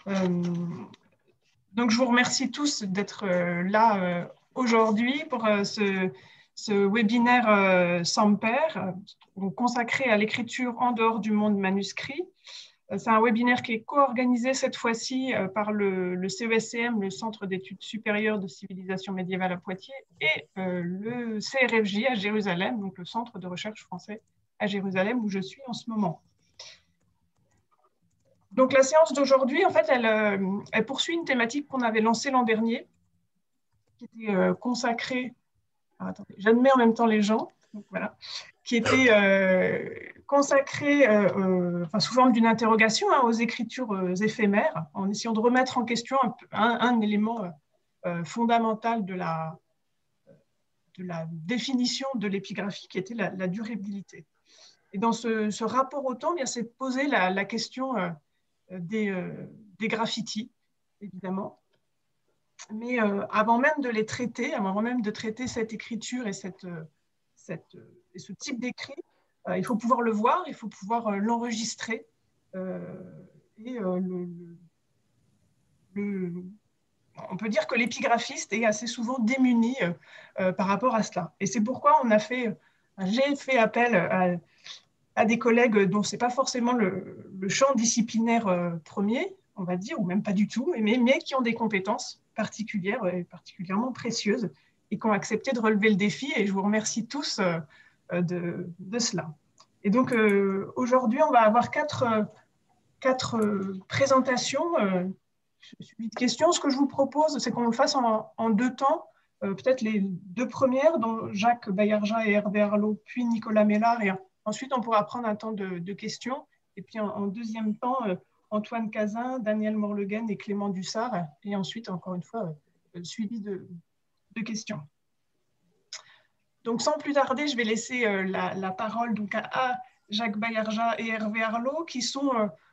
Donc, je vous remercie tous d'être là aujourd'hui pour ce webinaire sans pair, consacré à l'écriture en dehors du monde manuscrit. C'est un webinaire qui est co-organisé cette fois-ci par le CESCM, le Centre d'études supérieures de civilisation médiévale à Poitiers, et le CRFJ à Jérusalem, donc le Centre de recherche français à Jérusalem, où je suis en ce moment. Donc la séance d'aujourd'hui, en fait, elle poursuit une thématique qu'on avait lancée l'an dernier, qui était consacrée... Alors, attendez, j'admets en même temps les gens, donc voilà, qui était consacrée sous forme d'une interrogation aux écritures éphémères, en essayant de remettre en question un élément fondamental de la définition de l'épigraphie, qui était la durabilité. Et dans ce rapport au temps, c'est poser la question des graffitis, évidemment. Mais avant même de les traiter, avant même de traiter cette écriture et ce type d'écrit, il faut pouvoir le voir, il faut pouvoir l'enregistrer. On peut dire que l'épigraphiste est assez souvent démuni par rapport à cela. Et c'est pourquoi j'ai fait appel à des collègues dont ce n'est pas forcément le champ disciplinaire premier, on va dire, ou même pas du tout, mais qui ont des compétences particulières et particulièrement précieuses et qui ont accepté de relever le défi. Et je vous remercie tous de cela. Et donc, aujourd'hui, on va avoir quatre présentations suivies de questions. Ce que je vous propose, c'est qu'on le fasse en deux temps. Peut-être les deux premières, dont Jacques Bayarja et Hervé Arlot, puis Nicolas Mélard, et ensuite, on pourra prendre un temps de questions. Et puis, en deuxième temps, Antoine Cazin, Daniel Morleguen et Clément Dussard. Et ensuite, encore une fois, suivi de questions. Donc, sans plus tarder, je vais laisser la parole donc, à Jacques Bayarja et Hervé Arlot, qui sont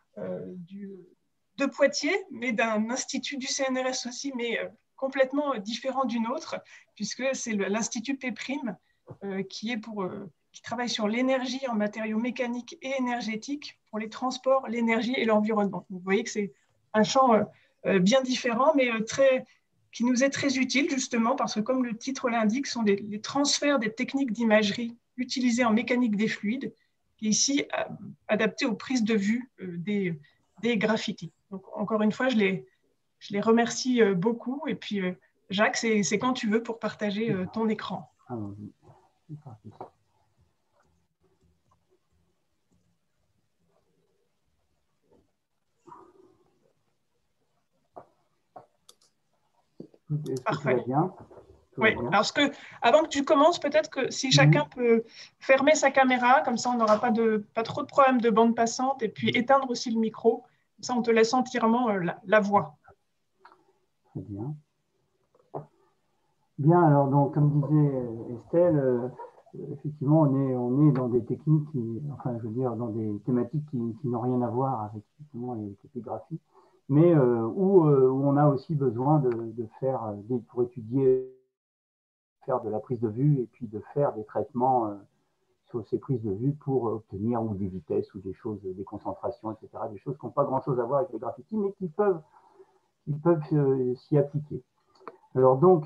de Poitiers, mais d'un institut du CNRS aussi, mais complètement différent d'une autre, puisque c'est l'Institut Péprime qui travaille sur l'énergie en matériaux mécaniques et énergétiques pour les transports, l'énergie et l'environnement. Vous voyez que c'est un champ bien différent, mais qui nous est très utile justement parce que, comme le titre l'indique, sont les transferts des techniques d'imagerie utilisées en mécanique des fluides, et ici adaptées aux prises de vue des graffitis. Donc, encore une fois, je les remercie beaucoup. Et puis, Jacques, c'est quand tu veux pour partager ton écran. Parfait. Oui. Alors, avant que tu commences, peut-être que si chacun peut fermer sa caméra, comme ça on n'aura pas trop de problèmes de bande passante, et puis éteindre aussi le micro, comme ça on te laisse entièrement la voix. Très bien. Bien, alors donc, comme disait Estelle, effectivement, on est dans des techniques, dans des thématiques qui n'ont rien à voir avec l'épigraphie, mais où on a aussi besoin de faire, pour étudier, faire de la prise de vue et puis de faire des traitements sur ces prises de vue pour obtenir ou des vitesses ou des choses, des concentrations, etc., des choses qui n'ont pas grand-chose à voir avec les graffitis, mais qui peuvent s'y appliquer. Alors donc,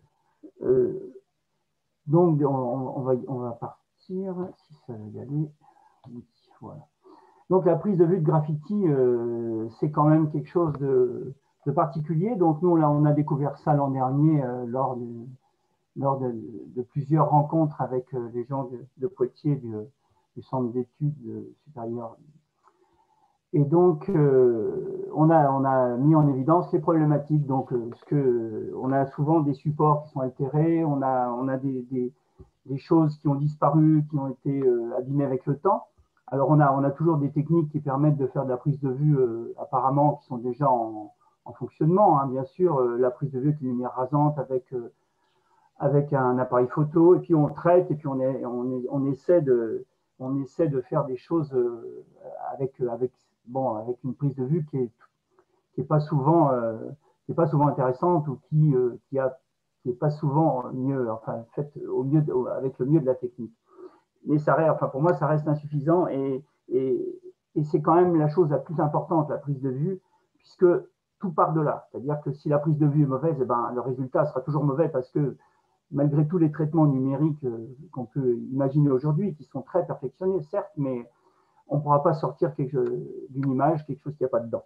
on va partir, si ça va y aller. Oui, voilà. Donc la prise de vue de graffiti, c'est quand même quelque chose de particulier. Donc nous, là, on a découvert ça l'an dernier lors de plusieurs rencontres avec les gens de Poitiers, du Centre d'études supérieures. Et donc, on a mis en évidence les problématiques. Donc, on a souvent des supports qui sont altérés, on a des choses qui ont disparu, qui ont été abîmées avec le temps. Alors, on a toujours des techniques qui permettent de faire de la prise de vue, apparemment, qui sont déjà en fonctionnement. Hein, bien sûr, la prise de vue avec une lumière rasante, avec un appareil photo, et puis on traite, et puis on essaie de faire des choses avec une prise de vue qui est pas souvent intéressante, ou qui est pas souvent mieux, faite avec le mieux de la technique. Mais pour moi, ça reste insuffisant, et c'est quand même la chose la plus importante, la prise de vue, puisque tout part de là. C'est-à-dire que si la prise de vue est mauvaise, eh ben, le résultat sera toujours mauvais parce que malgré tous les traitements numériques qu'on peut imaginer aujourd'hui, qui sont très perfectionnés, certes, mais on ne pourra pas sortir d'une image quelque chose qui n'y a pas dedans.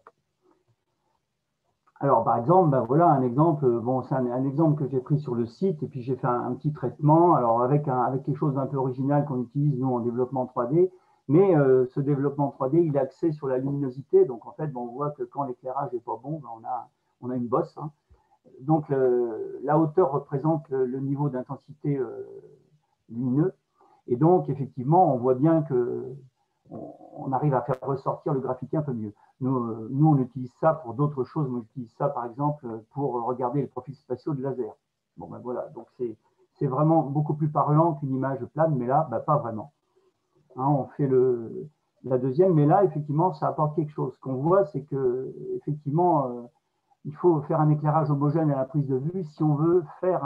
Alors, par exemple, ben voilà un exemple, bon, c'est un exemple que j'ai pris sur le site, et puis j'ai fait un petit traitement, alors avec quelque chose d'un peu original qu'on utilise, nous, en développement 3D, mais ce développement 3D, il est axé sur la luminosité, donc en fait, bon, on voit que quand l'éclairage n'est pas bon, ben on a une bosse, hein. Donc, la hauteur représente le niveau d'intensité lumineux, et donc, effectivement, on voit bien qu'on arrive à faire ressortir le graffiti un peu mieux. Nous, on utilise ça pour d'autres choses. Moi, j'utilise ça, par exemple, pour regarder les profils spatiaux de laser. Bon, ben voilà, donc c'est vraiment beaucoup plus parlant qu'une image plane, mais là, ben, pas vraiment. Hein, on fait la deuxième, mais là, effectivement, ça apporte quelque chose. Ce qu'on voit, c'est que, effectivement, il faut faire un éclairage homogène à la prise de vue si on veut faire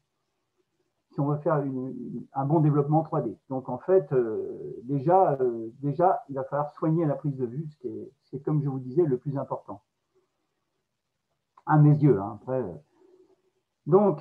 un bon développement 3D. Donc en fait, déjà, il va falloir soigner la prise de vue, ce qui est, comme je vous disais, le plus important. À mes yeux, hein, après. Donc,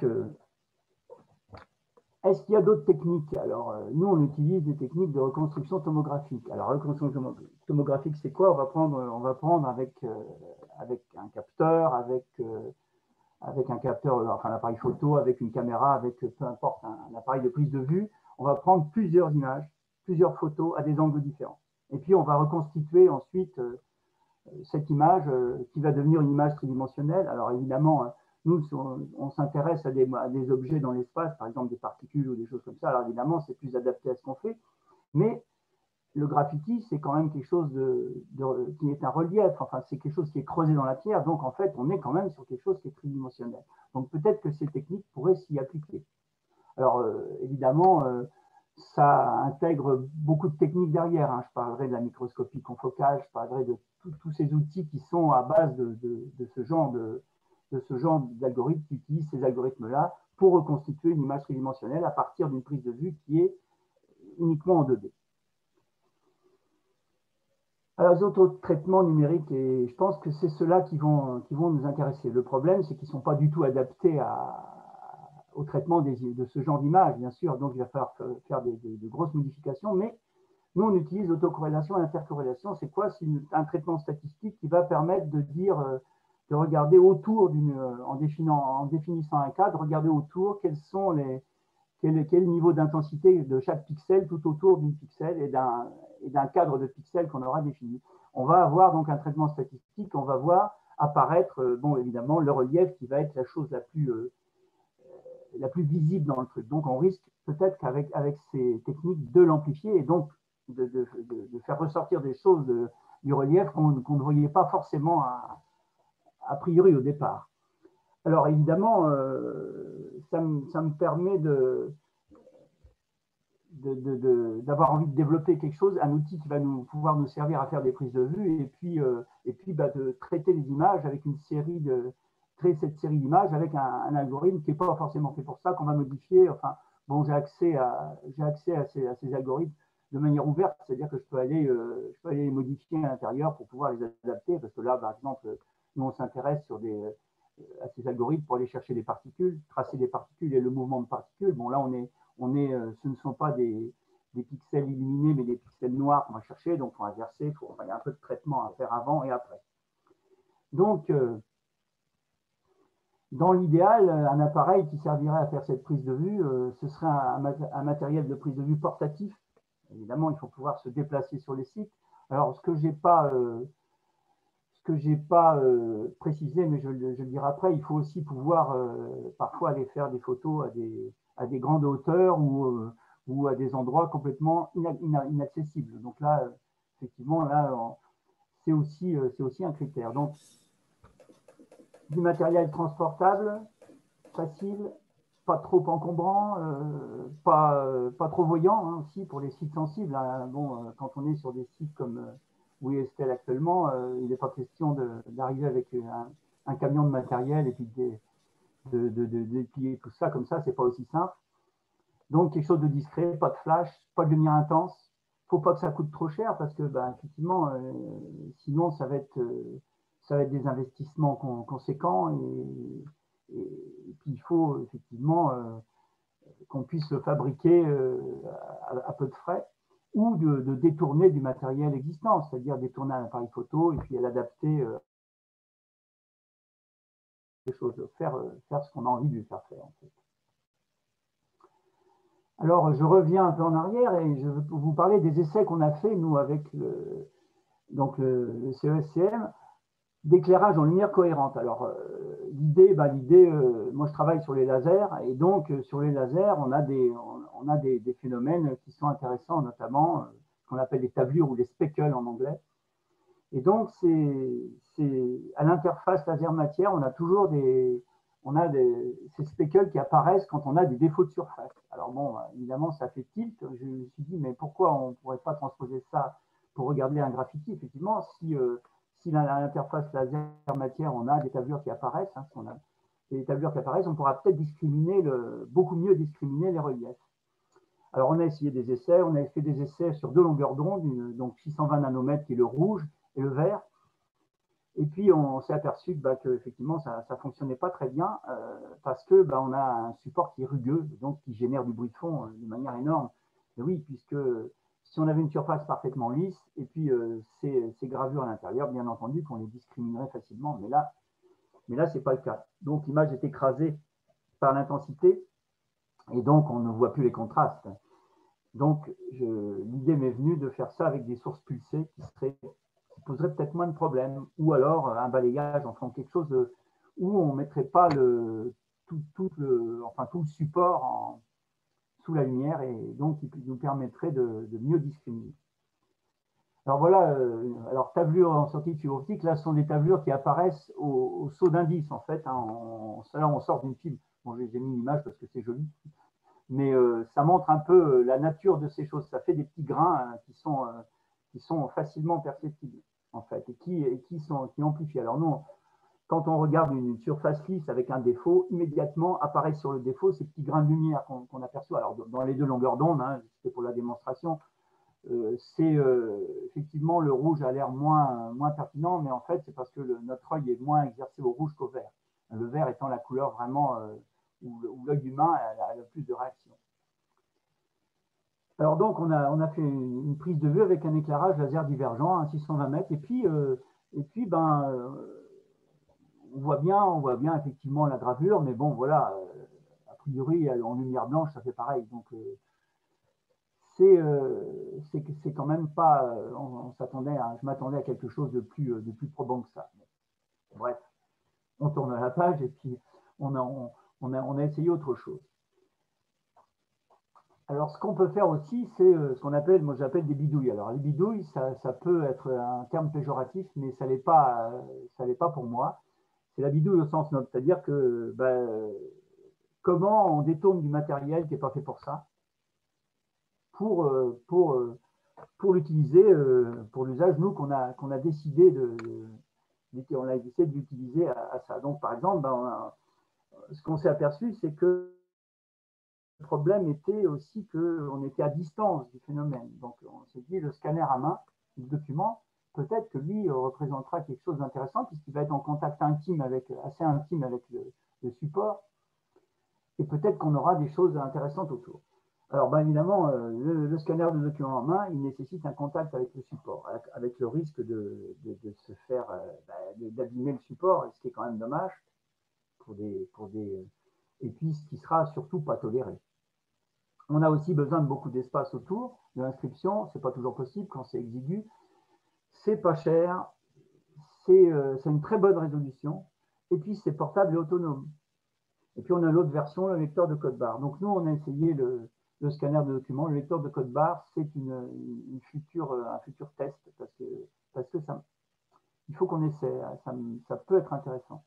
est-ce qu'il y a d'autres techniques? Alors, nous, on utilise des techniques de reconstruction tomographique. Alors, reconstruction tomographique, c'est quoi? On va prendre avec un capteur, avec un capteur, enfin un appareil photo, avec une caméra, avec peu importe, un appareil de prise de vue, on va prendre plusieurs images, plusieurs photos à des angles différents. Et puis on va reconstituer ensuite cette image qui va devenir une image tridimensionnelle. Alors évidemment, nous, on s'intéresse à des objets dans l'espace, par exemple des particules ou des choses comme ça. Alors évidemment, c'est plus adapté à ce qu'on fait. Mais le graffiti, c'est quand même quelque chose qui est un relief, enfin, c'est quelque chose qui est creusé dans la pierre, donc en fait, on est quand même sur quelque chose qui est tridimensionnel. Donc peut-être que ces techniques pourraient s'y appliquer. Alors évidemment, ça intègre beaucoup de techniques derrière, hein. Je parlerai de la microscopie confocale, je parlerai de tous ces outils qui sont à base de ce genre d'algorithmes, qui utilisent ces algorithmes-là pour reconstituer une image tridimensionnelle à partir d'une prise de vue qui est uniquement en 2D. Alors, les autres traitements numériques, et je pense que c'est ceux-là qui vont nous intéresser. Le problème, c'est qu'ils ne sont pas du tout adaptés au traitement de ce genre d'image, bien sûr. Donc, il va falloir faire de grosses modifications. Mais nous, on utilise l'autocorrélation et l'intercorrélation. C'est quoi? C'est un traitement statistique qui va permettre de dire, de regarder autour en définissant un cadre, regarder autour quels sont quel est le niveau d'intensité de chaque pixel tout autour d'une pixel et d'un cadre de pixels qu'on aura défini. On va avoir donc un traitement statistique, on va voir apparaître, bon, évidemment, le relief qui va être la chose la plus visible dans le truc. Donc, on risque peut-être qu'avec ces techniques de l'amplifier et donc de faire ressortir des choses du relief qu'on ne voyait pas forcément a priori au départ. Alors évidemment, ça me permet d'avoir envie de développer quelque chose, un outil qui va pouvoir nous servir à faire des prises de vue et puis de traiter les images avec créer cette série d'images avec un algorithme qui n'est pas forcément fait pour ça, qu'on va modifier. Enfin, bon, j'ai accès à ces algorithmes de manière ouverte, c'est-à-dire que je peux aller les modifier à l'intérieur pour pouvoir les adapter, parce que là, par exemple, nous, on s'intéresse à ces algorithmes pour aller chercher des particules, tracer des particules et le mouvement de particules. Bon, là, ce ne sont pas des pixels illuminés, mais des pixels noirs qu'on va chercher, donc il faut inverser, il y a un peu de traitement à faire avant et après. Donc, dans l'idéal, un appareil qui servirait à faire cette prise de vue, ce serait un matériel de prise de vue portatif. Évidemment, il faut pouvoir se déplacer sur les sites. Alors, ce que je n'ai pas précisé, mais je le dirai après, il faut aussi pouvoir parfois aller faire des photos à des grandes hauteurs ou à des endroits complètement inaccessibles. Donc là, effectivement, là, c'est aussi un critère. Donc, du matériel transportable, facile, pas trop encombrant, pas trop voyant, hein, aussi pour les sites sensibles. Hein. Bon, quand on est sur des sites comme WeStel actuellement, il n'est pas question d'arriver avec un camion de matériel et puis de déplier tout ça comme ça, c'est pas aussi simple. Donc quelque chose de discret, pas de flash, pas de lumière intense. Faut pas que ça coûte trop cher parce que, effectivement, sinon ça va être ça va être des investissements conséquents et puis il faut effectivement qu'on puisse le fabriquer à peu de frais ou de détourner du matériel existant, c'est-à-dire détourner un appareil photo et puis l'adapter des choses, faire ce qu'on a envie de lui faire faire en fait. Alors je reviens un peu en arrière et je veux vous parler des essais qu'on a fait nous avec le CESCM d'éclairage en lumière cohérente. Alors l'idée, moi je travaille sur les lasers et donc sur les lasers on a des phénomènes qui sont intéressants, notamment ce qu'on appelle les tablures ou les speckles en anglais. Et donc c'est à l'interface laser-matière, on a toujours ces speckles qui apparaissent quand on a des défauts de surface. Alors bon, évidemment ça fait tilt. Je me suis dit mais pourquoi on ne pourrait pas transposer ça pour regarder un graffiti? Effectivement, si à l'interface laser-matière, on a des tablures qui apparaissent, si on a des tablures qui apparaissent, on pourra peut-être beaucoup mieux discriminer les reliefs. Alors, on a essayé des essais, on a fait des essais sur 2 longueurs d'onde, donc 620 nanomètres qui est le rouge et le vert. Et puis, on s'est aperçu que effectivement, ça ne fonctionnait pas très bien parce que on a un support qui est rugueux, donc qui génère du bruit de fond de manière énorme. Et oui, puisque si on avait une surface parfaitement lisse, et puis ces gravures à l'intérieur, bien entendu qu'on les discriminerait facilement, mais là ce n'est pas le cas. Donc l'image est écrasée par l'intensité, et donc on ne voit plus les contrastes. Donc l'idée m'est venue de faire ça avec des sources pulsées qui poseraient peut-être moins de problèmes, ou alors un balayage en faisant quelque chose où on ne mettrait pas tout le support sous la lumière et donc qui nous permettrait de mieux discriminer. Alors voilà, tablures en sortie de fibre optique, là ce sont des tablures qui apparaissent au saut d'indice en fait. Là on sort d'une fibre. Bon, j'ai mis l'image parce que c'est joli, mais ça montre un peu la nature de ces choses. Ça fait des petits grains qui sont facilement perceptibles en fait et qui amplifient. Alors nous, quand on regarde une surface lisse avec un défaut, immédiatement apparaissent sur le défaut ces petits grains de lumière qu'on aperçoit. Alors, dans les 2 longueurs d'onde, c'était pour la démonstration, effectivement, le rouge a l'air moins pertinent, mais en fait, c'est parce que notre œil est moins exercé au rouge qu'au vert. Le vert étant la couleur vraiment où l'œil humain a le plus de réaction. Alors donc, on a fait une prise de vue avec un éclairage laser divergent à 620 mètres, et puis on voit bien effectivement la gravure, mais bon, voilà, a priori, en lumière blanche, ça fait pareil. Donc, c'est quand même pas, je m'attendais à quelque chose de plus probant que ça. Bref, on tourne à la page et puis on a essayé autre chose. Alors, ce qu'on peut faire aussi, c'est ce qu'on appelle, moi j'appelle des bidouilles. Alors, les bidouilles, ça peut être un terme péjoratif, mais ça l'est pas pour moi. C'est la bidouille au sens noble, c'est-à-dire que comment on détourne du matériel qui n'est pas fait pour ça, pour l'utiliser, pour l'usage, nous, qu'on a décidé on a essayé de l'utiliser à ça. Donc, par exemple, ce qu'on s'est aperçu, c'est que le problème était aussi qu'on était à distance du phénomène. Donc, on s'est dit, le scanner à main, le document, peut-être que lui représentera quelque chose d'intéressant puisqu'il va être en contact assez intime avec le support et peut-être qu'on aura des choses intéressantes autour. Alors, évidemment, le scanner de document en main, il nécessite un contact avec le support, avec le risque de se faire, d'abîmer le support, ce qui est quand même dommage et puis ce qui sera surtout pas toléré. On a aussi besoin de beaucoup d'espace autour de l'inscription, c'est pas toujours possible quand c'est exigu, c'est pas cher, c'est une très bonne résolution, et puis c'est portable et autonome. Et puis on a l'autre version, le lecteur de code barre. Donc nous, on a essayé le scanner de documents. Le lecteur de code barre, c'est un futur test parce que ça, il faut qu'on essaie, ça peut être intéressant.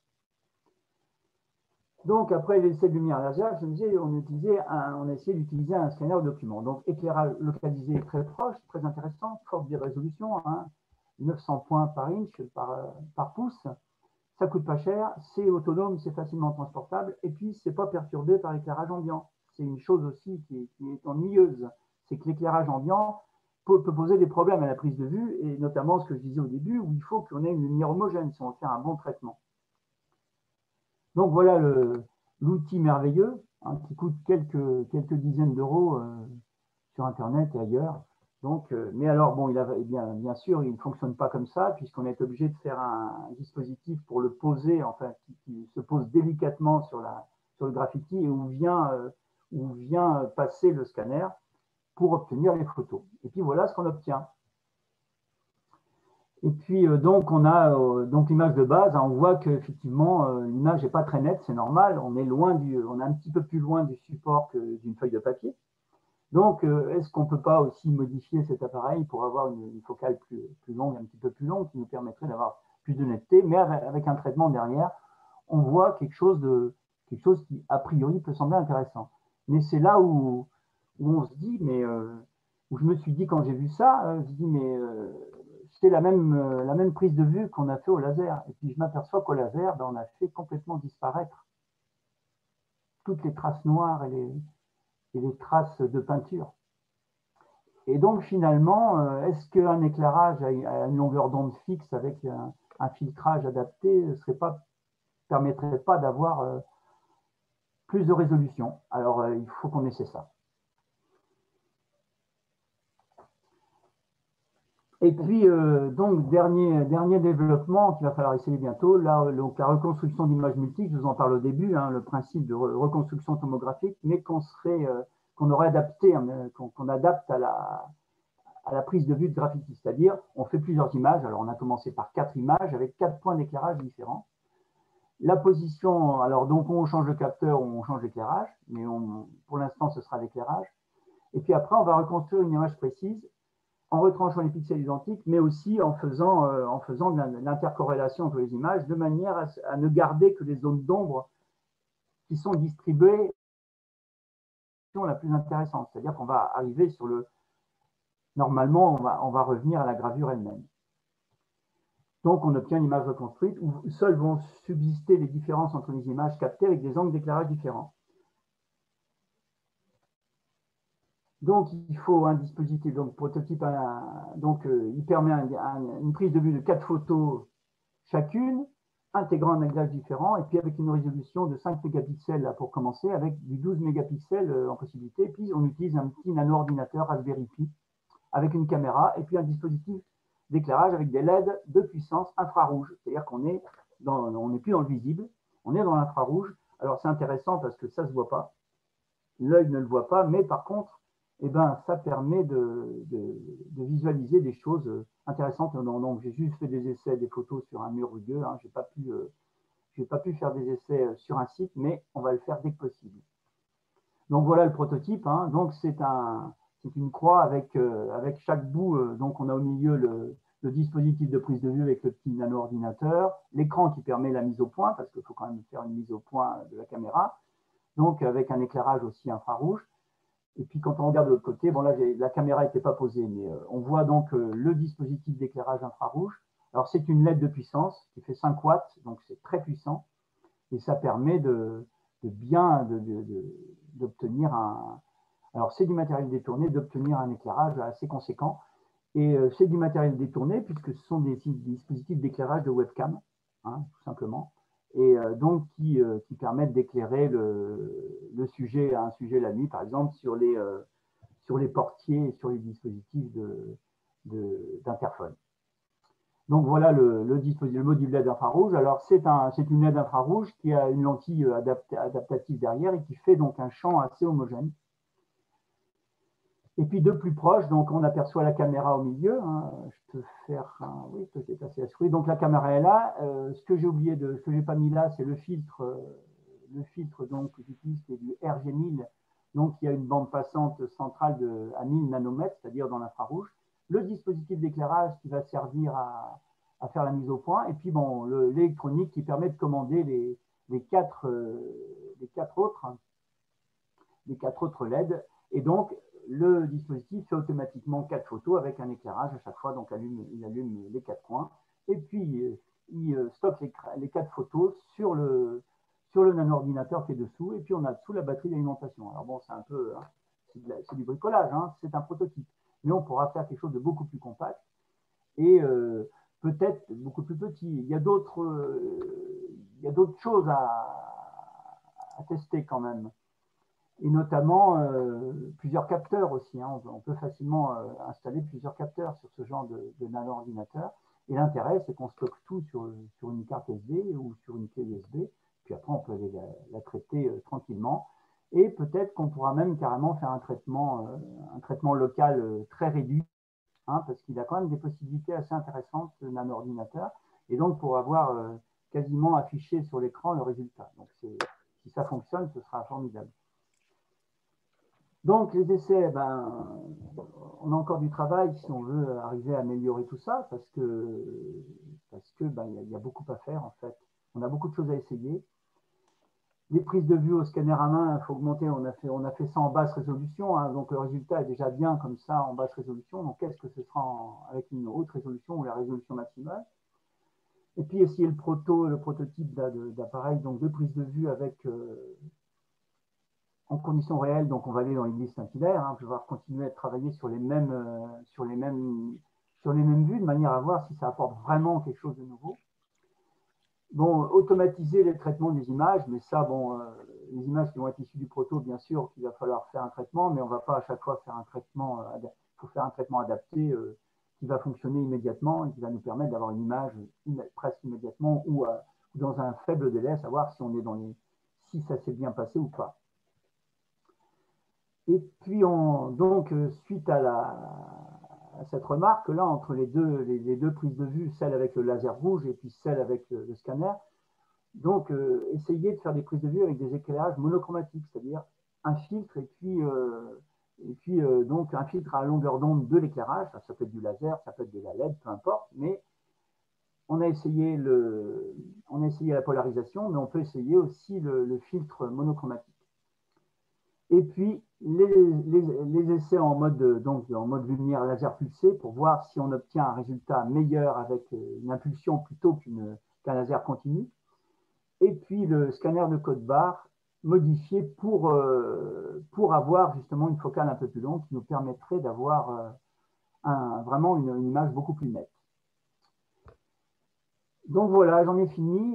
Donc après l'essai de lumière laser, je me disais, on a essayé d'utiliser un scanner de documents. Donc éclairage localisé très proche, très intéressant, forte des résolutions, 900 points par inch, par pouce. Ça coûte pas cher, c'est autonome, c'est facilement transportable, et puis c'est pas perturbé par l'éclairage ambiant. C'est une chose aussi qui est ennuyeuse, c'est que l'éclairage ambiant, peut poser des problèmes à la prise de vue, et notamment ce que je disais au début, où il faut qu'on ait une lumière homogène si on veut faire un bon traitement. Donc voilà l'outil merveilleux, hein, qui coûte quelques dizaines d'euros sur Internet et ailleurs. Donc, mais alors, bon, bien sûr, il ne fonctionne pas comme ça, puisqu'on est obligé de faire un dispositif pour le poser, enfin, qui se pose délicatement sur le graffiti et où vient passer le scanner pour obtenir les photos. Et puis voilà ce qu'on obtient. Et puis donc on a donc l'image de base, hein, on voit qu'effectivement l'image n'est pas très nette, c'est normal, on est un petit peu plus loin du support que d'une feuille de papier. Donc est-ce qu'on ne peut pas aussi modifier cet appareil pour avoir une focale plus longue, un petit peu plus longue, qui nous permettrait d'avoir plus de netteté, mais avec un traitement derrière, on voit quelque chose qui a priori peut sembler intéressant. Mais c'est là où on se dit, mais où je me suis dit quand j'ai vu ça, je dis mais c'est la même prise de vue qu'on a fait au laser. Et puis je m'aperçois qu'au laser, ben, on a fait complètement disparaître toutes les traces noires et les traces de peinture. Et donc finalement, est-ce qu'un éclairage à une longueur d'onde fixe avec un filtrage adapté ne permettrait pas d'avoir plus de résolution? Alors il faut qu'on essaie ça. Et puis, donc, dernier développement qu'il va falloir essayer bientôt, là, donc, la reconstruction d'images multiples, je vous en parle au début, hein, le principe de reconstruction tomographique, mais qu'on aurait adapté, hein, qu'on adapte à la prise de vue de graffiti. C'est-à-dire, on fait plusieurs images. Alors, on a commencé par 4 images avec 4 points d'éclairage différents. La position, alors, donc, on change le capteur, on change l'éclairage, mais pour l'instant, ce sera l'éclairage. Et puis après, on va reconstruire une image précise en retranchant les pixels identiques, mais aussi en faisant de l'intercorrélation entre les images, de manière à ne garder que les zones d'ombre qui sont distribuées la plus intéressante. C'est-à-dire qu'on va arriver sur Normalement, on va revenir à la gravure elle-même. Donc, on obtient une image reconstruite où seules vont subsister les différences entre les images captées avec des angles d'éclairage différents. Donc, il faut un dispositif, donc prototype, il permet une prise de vue de 4 photos chacune, intégrant un anglage différent, et puis avec une résolution de 5 mégapixels là, pour commencer, avec du 12 mégapixels en possibilité. Et puis, on utilise un petit nano-ordinateur Raspberry Pi avec une caméra, et puis un dispositif d'éclairage avec des LED de puissance infrarouge. C'est-à-dire qu'on n'est plus dans le visible, on est dans l'infrarouge. Alors, c'est intéressant parce que ça ne se voit pas, l'œil ne le voit pas, mais par contre, eh ben, ça permet de visualiser des choses intéressantes. Donc, j'ai juste fait des essais, des photos sur un mur rugueux. Hein. Je n'ai pas pu faire des essais sur un site, mais on va le faire dès que possible. Donc, voilà le prototype. Hein. Donc, c'est une croix avec chaque bout. Donc, on a au milieu le dispositif de prise de vue avec le petit nano-ordinateur, l'écran qui permet la mise au point, parce qu'il faut quand même faire une mise au point de la caméra, donc avec un éclairage aussi infrarouge. Et puis quand on regarde de l'autre côté, bon là la caméra n'était pas posée, mais on voit donc le dispositif d'éclairage infrarouge. Alors c'est une LED de puissance qui fait 5 watts, donc c'est très puissant. Et ça permet d'obtenir alors c'est du matériel détourné, d'obtenir un éclairage assez conséquent. Et c'est du matériel détourné puisque ce sont des dispositifs d'éclairage de webcam, hein, tout simplement. Et donc qui permettent d'éclairer un sujet la nuit, par exemple, sur les portiers et sur les dispositifs d'interphone. Donc voilà le module LED infrarouge. Alors c'est une LED infrarouge qui a une lentille adaptative derrière et qui fait donc un champ assez homogène. Et puis de plus proche, donc on aperçoit la caméra au milieu. Hein. Je peux faire oui, peut-être assez assuré. Donc la caméra est là. Ce que j'ai pas mis là, c'est le filtre donc que j'utilise, qui est du RG1000. Donc il y a une bande passante centrale à 1000 nanomètres, c'est-à-dire dans l'infrarouge. Le dispositif d'éclairage qui va servir à faire la mise au point. Et puis bon, l'électronique qui permet de commander les quatre autres LED. Et donc le dispositif fait automatiquement 4 photos avec un éclairage à chaque fois, donc il allume les 4 points, et puis il stocke les 4 photos sur le nano-ordinateur qui est dessous, et puis on a dessous la batterie d'alimentation. Alors bon, c'est un peu, c'est du bricolage, hein, c'est un prototype. mais on pourra faire quelque chose de beaucoup plus compact et peut-être beaucoup plus petit. Il y a d'autres choses à tester quand même, et notamment plusieurs capteurs aussi. Hein. On peut facilement installer plusieurs capteurs sur ce genre de nano-ordinateur. Et l'intérêt, c'est qu'on stocke tout sur une carte SD ou sur une clé USB. Puis après, on peut aller la traiter tranquillement. Et peut-être qu'on pourra même carrément faire un traitement local très réduit, hein, parce qu'il a quand même des possibilités assez intéressantes, ce nano-ordinateur. Et donc, pour avoir quasiment affiché sur l'écran le résultat. Donc, si ça fonctionne, ce sera formidable. Donc, les essais, on a encore du travail si on veut arriver à améliorer tout ça, parce que y a beaucoup à faire, en fait. On a beaucoup de choses à essayer. Les prises de vue au scanner à main, il faut augmenter. On a fait ça en basse résolution, hein, donc le résultat est déjà bien comme ça en basse résolution. Donc, qu'est-ce que ce sera avec une haute résolution ou la résolution maximale? Et puis, essayer le prototype d'appareil, donc de prise de vue avec en conditions réelles, donc on va aller dans les listes scintillaires, hein, pouvoir continuer à travailler sur les mêmes vues, de manière à voir si ça apporte vraiment quelque chose de nouveau. Bon, automatiser les traitements des images, mais ça, les images qui vont être issues du proto, bien sûr, qu'il va falloir faire un traitement, mais on ne va pas à chaque fois faire un traitement, il faut faire un traitement adapté qui va fonctionner immédiatement et qui va nous permettre d'avoir une image presque immédiatement ou dans un faible délai, savoir si on est si ça s'est bien passé ou pas. Et puis, suite à cette remarque, là, entre les deux prises de vue, celle avec le laser rouge et puis celle avec le scanner, donc, essayer de faire des prises de vue avec des éclairages monochromatiques, c'est-à-dire un filtre et puis donc un filtre à longueur d'onde de l'éclairage, ça peut être du laser, ça peut être de la LED, peu importe, mais on a essayé la polarisation, mais on peut essayer aussi le filtre monochromatique. Et puis, les essais en mode lumière laser pulsé pour voir si on obtient un résultat meilleur avec une impulsion plutôt qu'un laser continu. Et puis, le scanner de code barre modifié pour avoir justement une focale un peu plus longue qui nous permettrait d'avoir vraiment une image beaucoup plus nette. Donc voilà, j'en ai fini.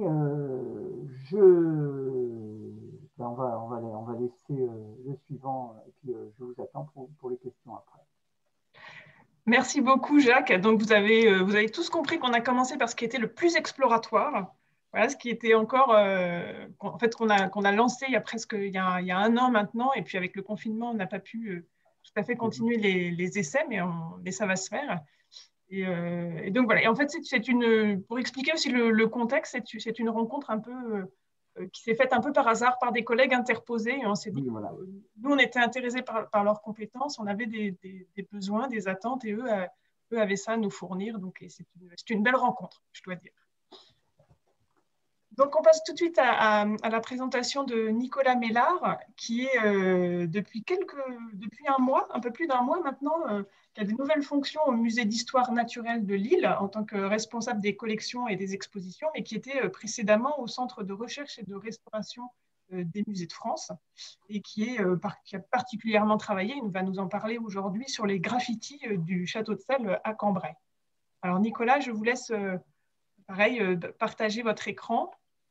On va laisser le suivant et puis je vous attends pour les questions après. Merci beaucoup, Jacques. Donc, vous avez tous compris qu'on a commencé par ce qui était le plus exploratoire. Voilà, ce qui était encore, en fait, qu'on a lancé il y a un an maintenant. Et puis, avec le confinement, on n'a pas pu tout à fait continuer les essais, mais ça va se faire. Et donc, voilà. Et en fait, pour expliquer aussi le contexte, c'est une rencontre un peu qui s'est faite un peu par hasard par des collègues interposés. Et on s'est dit, Oui, voilà. nous, on était intéressés par leurs compétences, on avait des besoins, des attentes, et eux avaient ça à nous fournir. Donc, c'est une belle rencontre, je dois dire. Donc, on passe tout de suite à la présentation de Nicolas Mellard, qui est depuis un mois, un peu plus d'un mois maintenant, qui a des nouvelles fonctions au Musée d'histoire naturelle de Lille en tant que responsable des collections et des expositions, mais qui était précédemment au Centre de recherche et de restauration des musées de France et qui a particulièrement travaillé, il va nous en parler aujourd'hui, sur les graffitis du château de Celles à Cambrai. Alors, Nicolas, je vous laisse partager votre écran.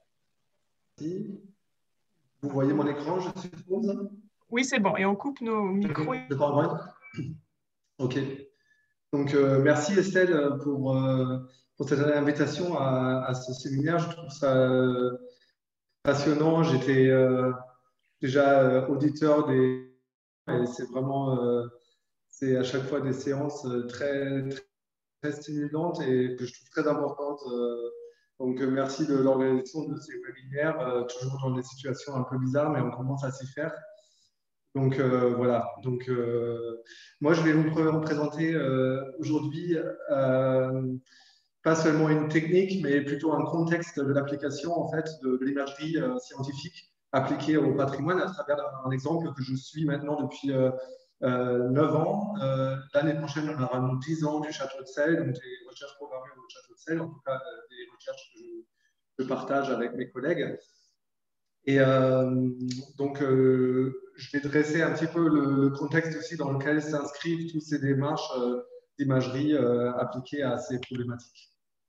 Vous voyez mon écran, je suppose? Oui, c'est bon. Et on coupe nos micros. Ok. Donc, merci Estelle pour cette invitation à ce séminaire. Je trouve ça passionnant. J'étais déjà auditeur et c'est vraiment c'est à chaque fois des séances très, très stimulantes et que je trouve très importantes. Donc, merci de l'organisation de ces webinaires, toujours dans des situations un peu bizarres, mais on commence à s'y faire. Donc, voilà. Donc, moi, je vais vous présenter aujourd'hui pas seulement une technique, mais plutôt un contexte de l'application en fait, de l'imagerie scientifique appliquée au patrimoine à travers un exemple que je suis maintenant depuis 9 ans. L'année prochaine, on aura 10 ans du Château de Celles, donc des recherches programmées au Château de Celles, en tout cas des recherches que je partage avec mes collègues. Et donc, je vais dresser un petit peu le contexte aussi dans lequel s'inscrivent toutes ces démarches d'imagerie appliquées à ces problématiques.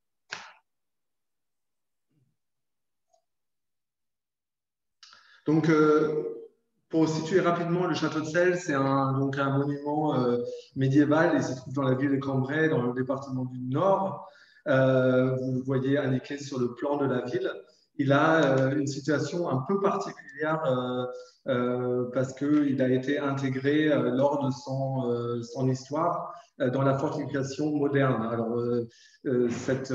Donc, pour situer rapidement, le château de Celles, c'est donc un monument médiéval. Il se trouve dans la ville de Cambrai, dans le département du Nord. Vous le voyez indiqué sur le plan de la ville. Il a une situation un peu particulière parce qu'il a été intégré lors de son histoire dans la fortification moderne. Alors, cette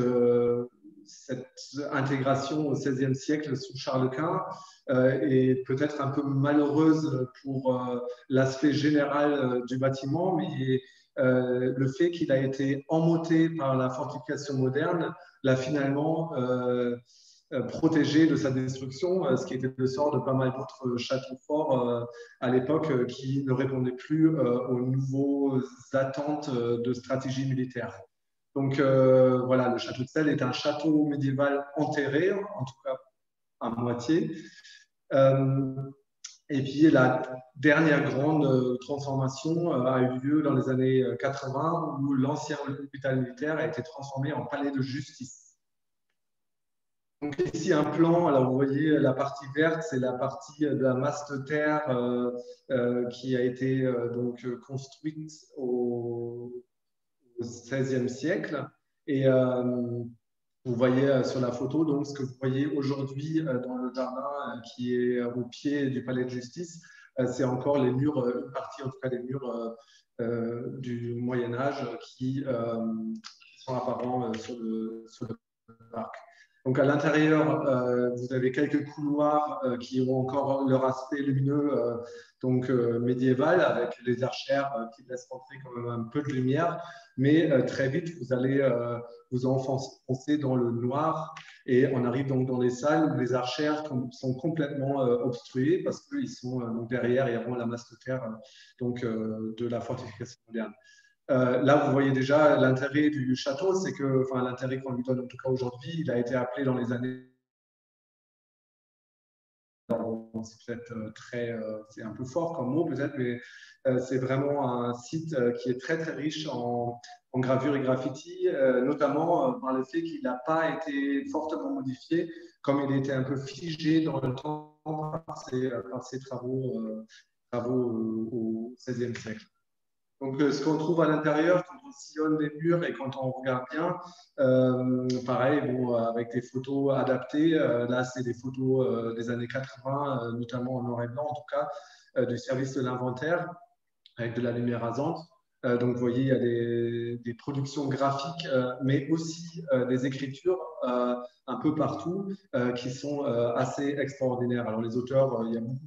intégration au XVIe siècle sous Charles Quint est peut-être un peu malheureuse pour l'aspect général du bâtiment, mais le fait qu'il a été emmoté par la fortification moderne l'a finalement protégé de sa destruction, ce qui était le sort de pas mal d'autres châteaux forts à l'époque qui ne répondaient plus aux nouveaux attentes de stratégie militaire. Donc voilà, le château de Celles est un château médiéval enterré, en tout cas à moitié. Et puis la dernière grande transformation a eu lieu dans les années 80 où l'ancien hôpital militaire a été transformé en palais de justice. Donc ici un plan, alors vous voyez la partie verte, c'est la partie de la masse de terre qui a été donc construite au XVIe siècle. Et vous voyez sur la photo donc ce que vous voyez aujourd'hui dans le jardin qui est au pied du palais de justice, c'est encore les murs, une partie en tout cas des murs du Moyen Âge qui sont apparents sur le parc. Donc à l'intérieur, vous avez quelques couloirs qui ont encore leur aspect lumineux médiéval avec les archères qui laissent rentrer quand même un peu de lumière, mais très vite vous allez vous enfoncer dans le noir et on arrive donc dans les salles où les archères sont complètement obstruées parce qu'ils sont donc derrière et avant la masse de terre de la fortification moderne. Là, vous voyez déjà l'intérêt du château, c'est que, enfin, l'intérêt qu'on lui donne en tout cas aujourd'hui, il a été appelé dans les années. C'est peut-être c'est un peu fort comme mot peut-être, mais c'est vraiment un site qui est très très riche en gravure et graffiti, notamment par le fait qu'il n'a pas été fortement modifié, comme il était un peu figé dans le temps par ses travaux au XVIe siècle. Donc, ce qu'on trouve à l'intérieur, quand on sillonne les murs et quand on regarde bien, pareil, bon, avec des photos adaptées. Là, c'est des photos des années 80, notamment en noir et blanc, en tout cas, du service de l'inventaire, avec de la lumière rasante. Donc, vous voyez, il y a des productions graphiques, mais aussi des écritures un peu partout qui sont assez extraordinaires. Alors, les auteurs, il y a beaucoup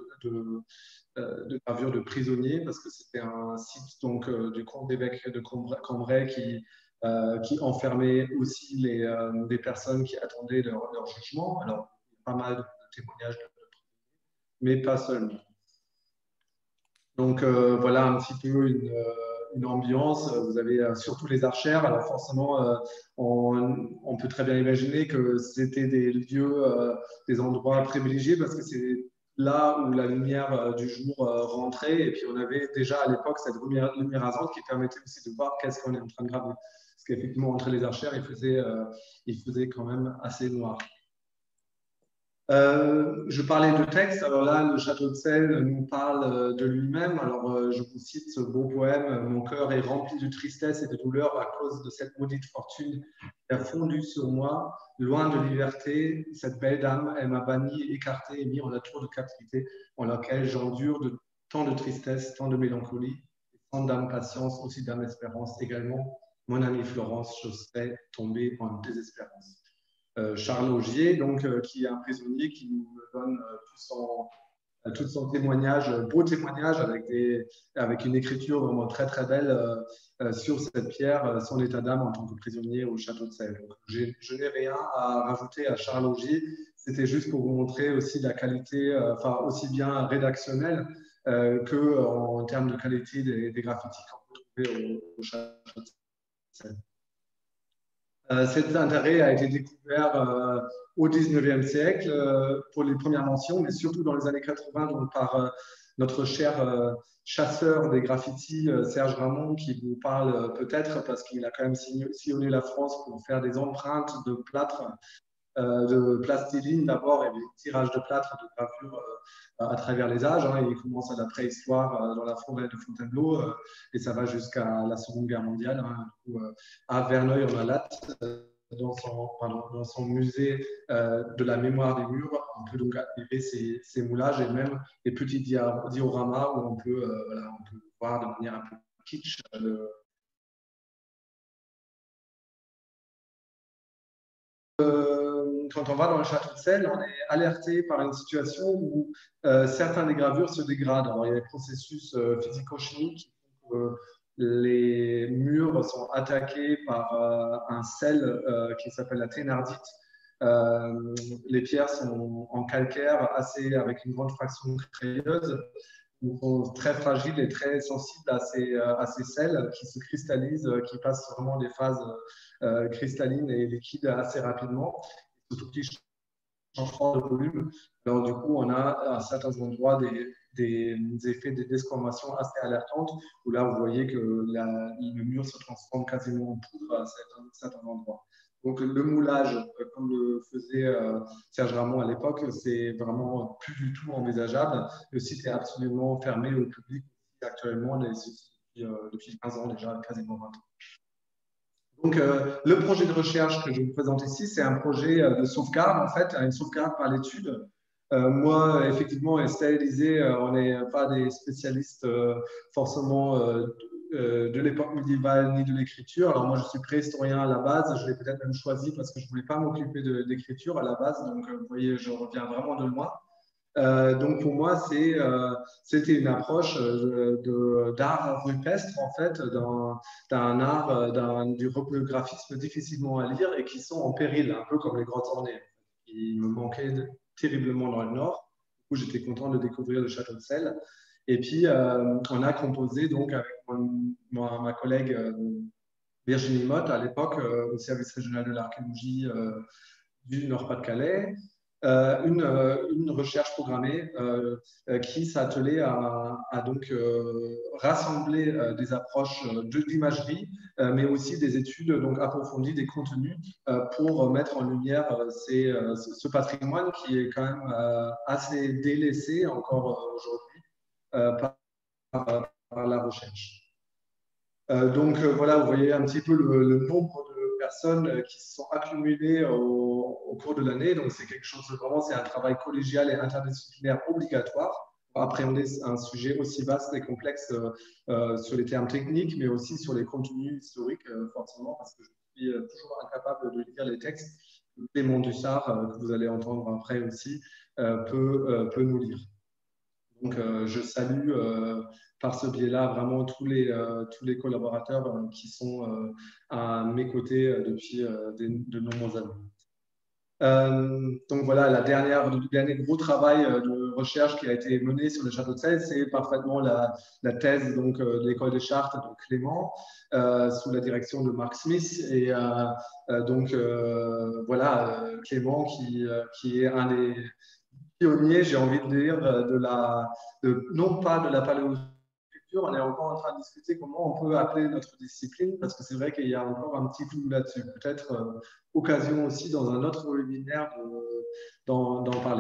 de gravures de prisonniers parce que c'était un site donc, du comte d'évêque de Cambrai qui enfermait aussi des personnes qui attendaient leur jugement. Alors, il y a pas mal de témoignages, mais pas seulement. Donc, voilà un petit peu une ambiance. Vous avez surtout les archères. Alors, forcément, on peut très bien imaginer que c'était des lieux, des endroits privilégiés parce que c'est là où la lumière du jour rentrait. Et puis, on avait déjà à l'époque cette lumière rasante qui permettait aussi de voir qu'est-ce qu'on est en train de graver. Parce qu'effectivement, entre les archères, il faisait quand même assez noir. Je parlais de texte. Alors là, le château de Celles nous parle de lui-même. Alors, je vous cite ce beau poème. Mon cœur est rempli de tristesse et de douleur à cause de cette maudite fortune qui a fondu sur moi. Loin de liberté, cette belle dame, elle m'a banni, écarté et mis en la tour de captivité, en laquelle j'endure tant de tristesse, tant de mélancolie, tant d'âme patience, aussi d'âme espérance également. Mon amie Florence, je serais tombée en désespérance. Charles Augier, donc, qui est un prisonnier qui nous donne tout son témoignage, beau témoignage avec une écriture vraiment très très belle sur cette pierre, son état d'âme en tant que prisonnier au château de Celles. Je n'ai rien à rajouter à Charles Augier, c'était juste pour vous montrer aussi la qualité, aussi bien rédactionnelle qu'en termes de qualité des graffitis qu'on peut trouver au château de Celles. Cet intérêt a été découvert au XIXe siècle pour les premières mentions, mais surtout dans les années 80 donc par notre cher chasseur des graffitis, Serge Ramon, qui vous parle peut-être parce qu'il a quand même sillonné la France pour faire des empreintes de plâtre, de plastiline d'abord et des tirages de plâtre, de gravure à travers les âges. Hein. Il commence à la préhistoire dans la forêt de Fontainebleau et ça va jusqu'à la Seconde Guerre mondiale. Hein. Du coup, à Verneuil-en-Alate, dans son musée de la mémoire des murs, on peut donc admirer ces moulages et même des petits dioramas où on peut voir de manière un peu kitsch quand on va dans le château de Celles, on est alerté par une situation où certains des gravures se dégradent. Alors, il y a des processus physico-chimiques qui font que les murs sont attaqués par un sel qui s'appelle la thénardite. Les pierres sont en calcaire avec une grande fraction crayeuse. Ils sont très fragiles et très sensibles à ces sels qui se cristallisent, qui passent vraiment des phases cristallines et liquides assez rapidement. Surtout qu'ils changent de volume. Alors, du coup, on a à certains endroits des effets de desquamation assez alertantes, où là, vous voyez que le mur se transforme quasiment en poudre à certains endroits. Donc, le moulage, comme le faisait Serge Ramon à l'époque, c'est vraiment plus du tout envisageable. Le site est absolument fermé au public actuellement, depuis 15 ans déjà, quasiment 20 ans. Donc, le projet de recherche que je vous présente ici, c'est un projet de sauvegarde, en fait, une sauvegarde par l'étude. Moi, effectivement, Estelle et Élisée, on n'est pas des spécialistes forcément de l'époque médiévale ni de l'écriture. Alors, moi, je suis préhistorien à la base. Je l'ai peut-être même choisi parce que je ne voulais pas m'occuper de l'écriture à la base. Donc, vous voyez, je reviens vraiment de loin. Donc pour moi, c'était une approche d'art rupestre, en fait, d'un art, du graphisme difficilement à lire et qui sont en péril, un peu comme les grottes ornées. Ils me manquaient terriblement dans le Nord. Du coup, j'étais content de découvrir le château de Celles. Et puis, on a composé donc avec ma collègue Virginie Motte, à l'époque, au service régional de l'archéologie du Nord-Pas-de-Calais, une recherche programmée qui s'attelait à donc rassembler des approches d'imagerie, mais aussi des études donc approfondies des contenus pour mettre en lumière ce patrimoine qui est quand même assez délaissé encore aujourd'hui par la recherche. Donc voilà, vous voyez un petit peu le nombre de personnes qui se sont accumulées au cours de l'année. Donc c'est quelque chose de vraiment, c'est un travail collégial et interdisciplinaire obligatoire pour appréhender un sujet aussi vaste et complexe sur les termes techniques, mais aussi sur les contenus historiques, forcément, parce que je suis toujours incapable de lire les textes. Clément Dussard, que vous allez entendre après aussi, peut nous lire. Donc, je salue par ce biais-là vraiment tous les collaborateurs qui sont à mes côtés depuis de nombreuses années. Donc voilà, le dernier gros travail de recherche qui a été mené sur le château de Celles, c'est parfaitement la thèse donc, de l'école des Chartes, donc Clément, sous la direction de Mark Smith. Et donc voilà, Clément qui est un des pionnier, j'ai envie de dire, non pas de la paléoculture, on est encore en train de discuter comment on peut appeler notre discipline, parce que c'est vrai qu'il y a encore un petit flou là-dessus. Peut-être occasion aussi dans un autre webinaire d'en parler.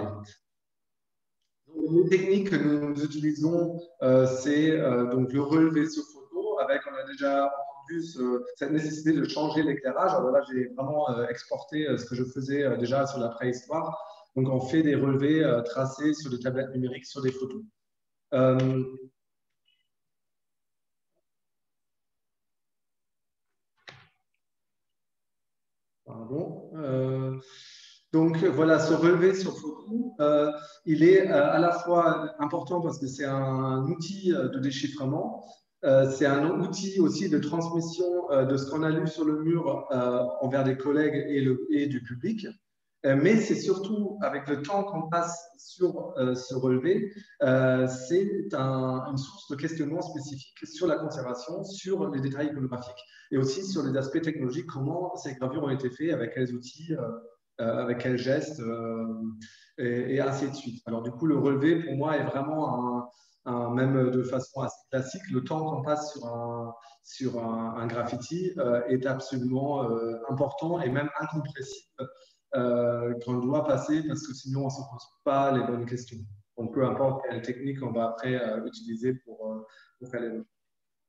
Donc, les techniques que nous utilisons, c'est donc le relevé sur photo, avec, on a déjà entendu cette nécessité de changer l'éclairage. Alors là, j'ai vraiment exporté ce que je faisais déjà sur la préhistoire. Donc, on fait des relevés tracés sur des tablettes numériques sur des photos. Pardon. Donc, voilà, ce relevé sur photo, il est à la fois important parce que c'est un outil de déchiffrement, c'est un outil aussi de transmission de ce qu'on a lu sur le mur envers des collègues et du public. Mais c'est surtout avec le temps qu'on passe sur ce relevé, c'est une source de questionnement spécifique sur la conservation, sur les détails iconographiques et aussi sur les aspects technologiques, comment ces gravures ont été faites, avec quels outils, avec quels gestes et ainsi de suite. Alors du coup, le relevé pour moi est vraiment même de façon assez classique, le temps qu'on passe sur un graffiti est absolument important et même incompressible qu'on doit passer parce que sinon on ne se pose pas les bonnes questions. Donc peu importe quelle technique on va après utiliser pour faire les choses.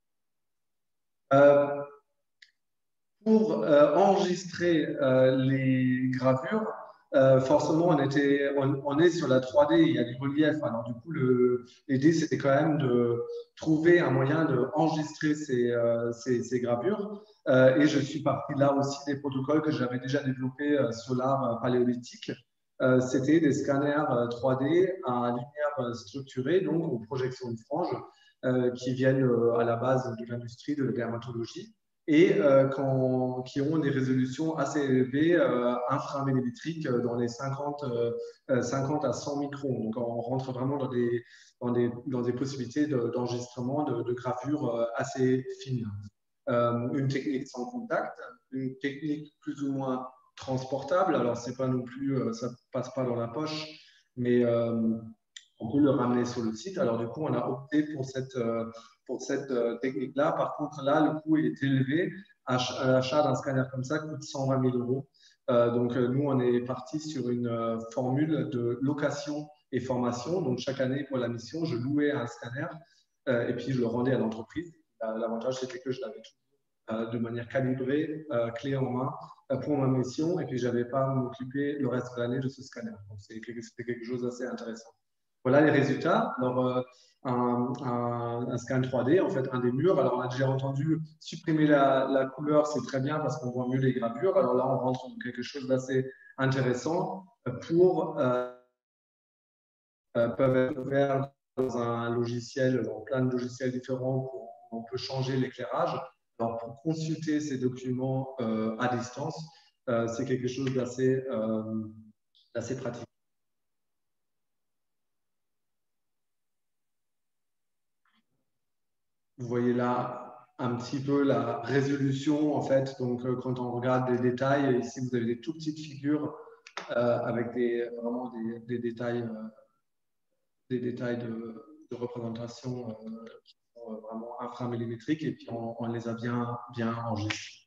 Pour enregistrer les gravures, forcément, on est sur la 3D, il y a du relief. Alors, du coup, l'idée, c'était quand même de trouver un moyen d'enregistrer ces gravures. Et je suis parti là aussi des protocoles que j'avais déjà développés sur l'art paléolithique. C'était des scanners 3D à lumière structurée, donc aux projections de franges, qui viennent à la base de l'industrie de la dermatologie et qui ont des résolutions assez élevées, inframillimétriques, dans les 50 à 100 microns. Donc, on rentre vraiment dans des possibilités d'enregistrement de gravures assez fines. Une technique sans contact, une technique plus ou moins transportable. Alors, c'est pas non plus, ça passe pas dans la poche, mais on peut le ramener sur le site. Alors, du coup, on a opté pour cette technique-là. Par contre, là, le coût est élevé. L'achat d'un scanner comme ça coûte 120 000 euros. Donc, nous, on est parti sur une formule de location et formation. Donc, chaque année, pour la mission, je louais un scanner et puis je le rendais à l'entreprise. L'avantage, c'était que je l'avais tout de manière calibrée, clé en main, pour ma mission. Et puis, je n'avais pas à m'occuper le reste de l'année de ce scanner. Donc, c'était quelque chose d'assez intéressant. Voilà les résultats. Alors, un scan 3D, en fait, un des murs. Alors, on a déjà entendu supprimer la couleur, c'est très bien parce qu'on voit mieux les gravures. Alors là, on rentre dans quelque chose d'assez intéressant peuvent être ouverts dans un logiciel, dans plein de logiciels différents, on peut changer l'éclairage. Alors, pour consulter ces documents à distance, c'est quelque chose d'assez pratique. Vous voyez là un petit peu la résolution, en fait. Donc, quand on regarde des détails, ici, vous avez des tout petites figures avec vraiment des détails, de représentation qui sont vraiment inframillimétriques et puis on les a bien enregistrés.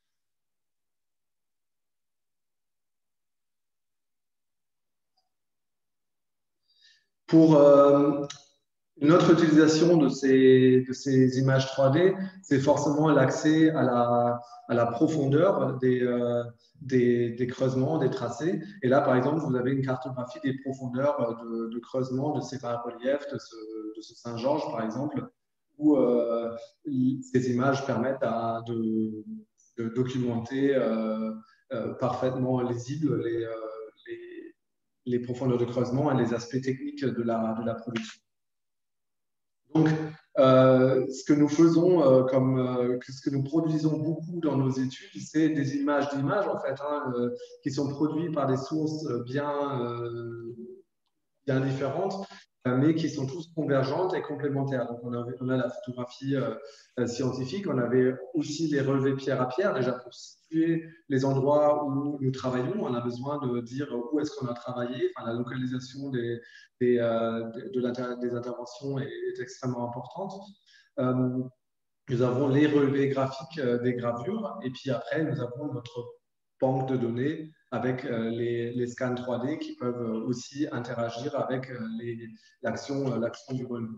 Pour une autre utilisation de ces images 3D, c'est forcément l'accès à la profondeur des creusements, des tracés. Et là, par exemple, vous avez une cartographie des profondeurs de creusement de ces bas-reliefs, de ce Saint-Georges, par exemple, où ces images permettent de documenter parfaitement lisibles les profondeurs de creusement et les aspects techniques de la production. Donc, ce que nous faisons, ce que nous produisons beaucoup dans nos études, c'est des images d'images, en fait, qui sont produites par des sources bien différentes, mais qui sont tous convergentes et complémentaires. Donc, on a la photographie scientifique, on avait aussi les relevés pierre à pierre, déjà pour situer les endroits où nous travaillons. On a besoin de dire où est-ce qu'on a travaillé. Enfin, la localisation des interventions est extrêmement importante. Nous avons les relevés graphiques des gravures, et puis après, nous avons notre banque de données avec les scans 3D qui peuvent aussi interagir avec l'action du relevé.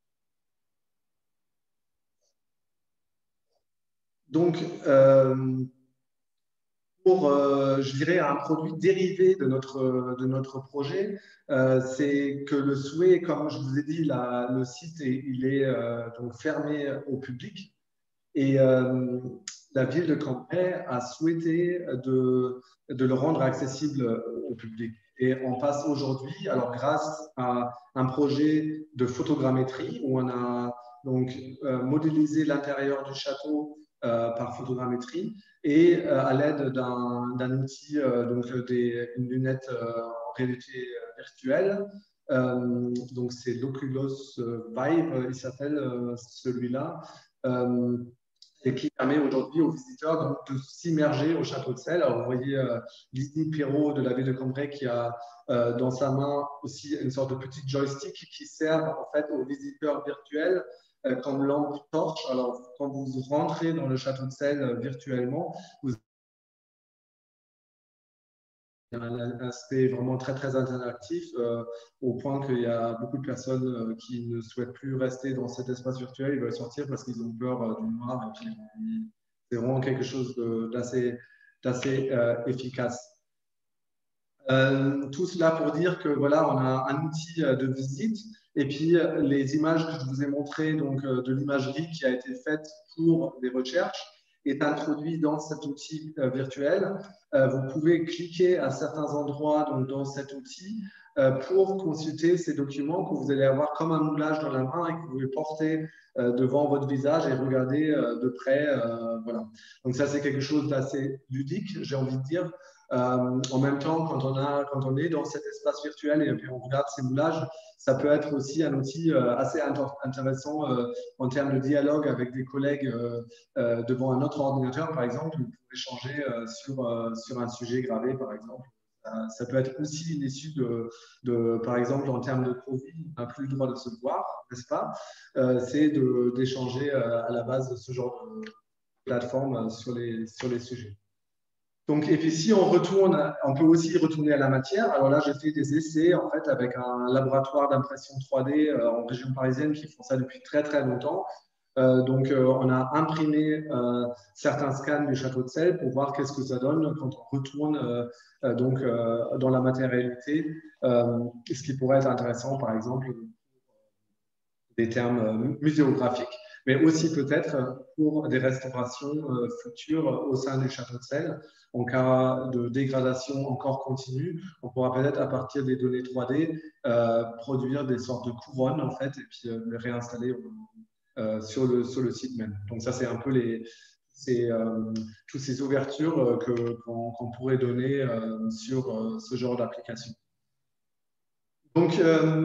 Donc, pour, je dirais, un produit dérivé de notre projet, c'est que le souhait, comme je vous ai dit, le site il est donc fermé au public. Et la ville de Cambrai a souhaité de le rendre accessible au public. Et on passe aujourd'hui, alors grâce à un projet de photogrammétrie où on a donc modélisé l'intérieur du château par photogrammétrie et à l'aide d'un outil, donc une lunette en réalité virtuelle. Donc c'est l'Oculus Vive, il s'appelle celui-là. et qui permet aujourd'hui aux visiteurs donc, de s'immerger au château de Celles. Alors, vous voyez Lydie Perrault de la ville de Cambrai qui a dans sa main aussi une sorte de petit joystick qui sert en fait aux visiteurs virtuels comme lampe torche. Alors, quand vous rentrez dans le château de Celles virtuellement, vous un aspect vraiment très très interactif au point qu'il y a beaucoup de personnes qui ne souhaitent plus rester dans cet espace virtuel, ils veulent sortir parce qu'ils ont peur du noir et puis c'est vraiment quelque chose d'assez efficace. Tout cela pour dire que voilà, on a un outil de visite et puis les images que je vous ai montrées donc de l'imagerie qui a été faite pour des recherches est introduit dans cet outil virtuel. Vous pouvez cliquer à certains endroits donc, dans cet outil pour consulter ces documents que vous allez avoir comme un moulage dans la main et que vous pouvez porter devant votre visage et regarder de près. Voilà. Donc ça, c'est quelque chose d'assez ludique, j'ai envie de dire. En même temps, quand on est dans cet espace virtuel et puis on regarde ces moulages, ça peut être aussi un outil assez intéressant en termes de dialogue avec des collègues devant un autre ordinateur, par exemple, pour échanger sur un sujet gravé, par exemple. Ça peut être aussi une issue par exemple, en termes de Covid, on n'a plus le droit de se voir, n'est-ce pas? C'est d'échanger à la base de ce genre de plateforme sur les sujets. Donc, et puis si on retourne, on peut aussi retourner à la matière. Alors là, j'ai fait des essais en fait avec un laboratoire d'impression 3D en région parisienne qui font ça depuis très très longtemps. On a imprimé certains scans du château de Celles pour voir qu'est-ce que ça donne quand on retourne dans la matérialité. Ce qui pourrait être intéressant, par exemple, des termes muséographiques, mais aussi peut-être pour des restaurations futures au sein du château de Celles. En cas de dégradation encore continue, on pourra peut-être à partir des données 3D produire des sortes de couronnes en fait et puis les réinstaller sur le site même. Donc ça c'est un peu toutes ces ouvertures qu'on pourrait donner sur ce genre d'application. Donc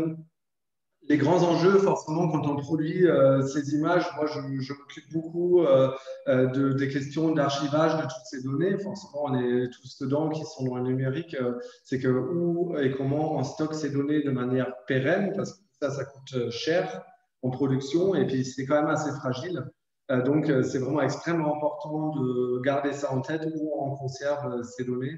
les grands enjeux, forcément, quand on produit ces images, moi, je m'occupe beaucoup des questions d'archivage de toutes ces données. Forcément, on est tous dedans qui sont dans le numérique. C'est que où et comment on stocke ces données de manière pérenne, parce que ça coûte cher en production et puis c'est quand même assez fragile. Donc, c'est vraiment extrêmement important de garder ça en tête, où on conserve ces données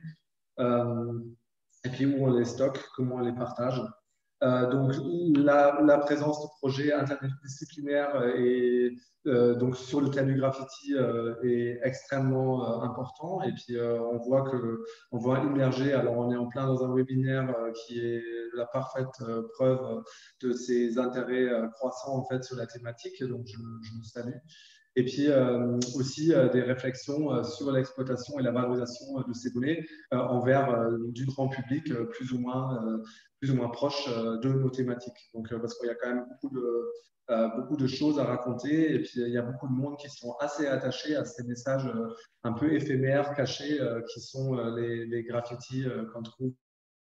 et puis où on les stocke, comment on les partage. Donc, la présence de projets interdisciplinaires et donc sur le thème du graffiti est extrêmement important. Et puis, on voit immerger. Alors, on est en plein dans un webinaire qui est la parfaite preuve de ces intérêts croissants en fait sur la thématique. Donc, je me salue. Et puis aussi des réflexions sur l'exploitation et la valorisation de ces données envers du grand public plus ou moins proche de nos thématiques. Donc, parce qu'il y a quand même beaucoup de choses à raconter et puis il y a beaucoup de monde qui sont assez attachés à ces messages un peu éphémères, cachés, qui sont les graffitis qu'on trouve.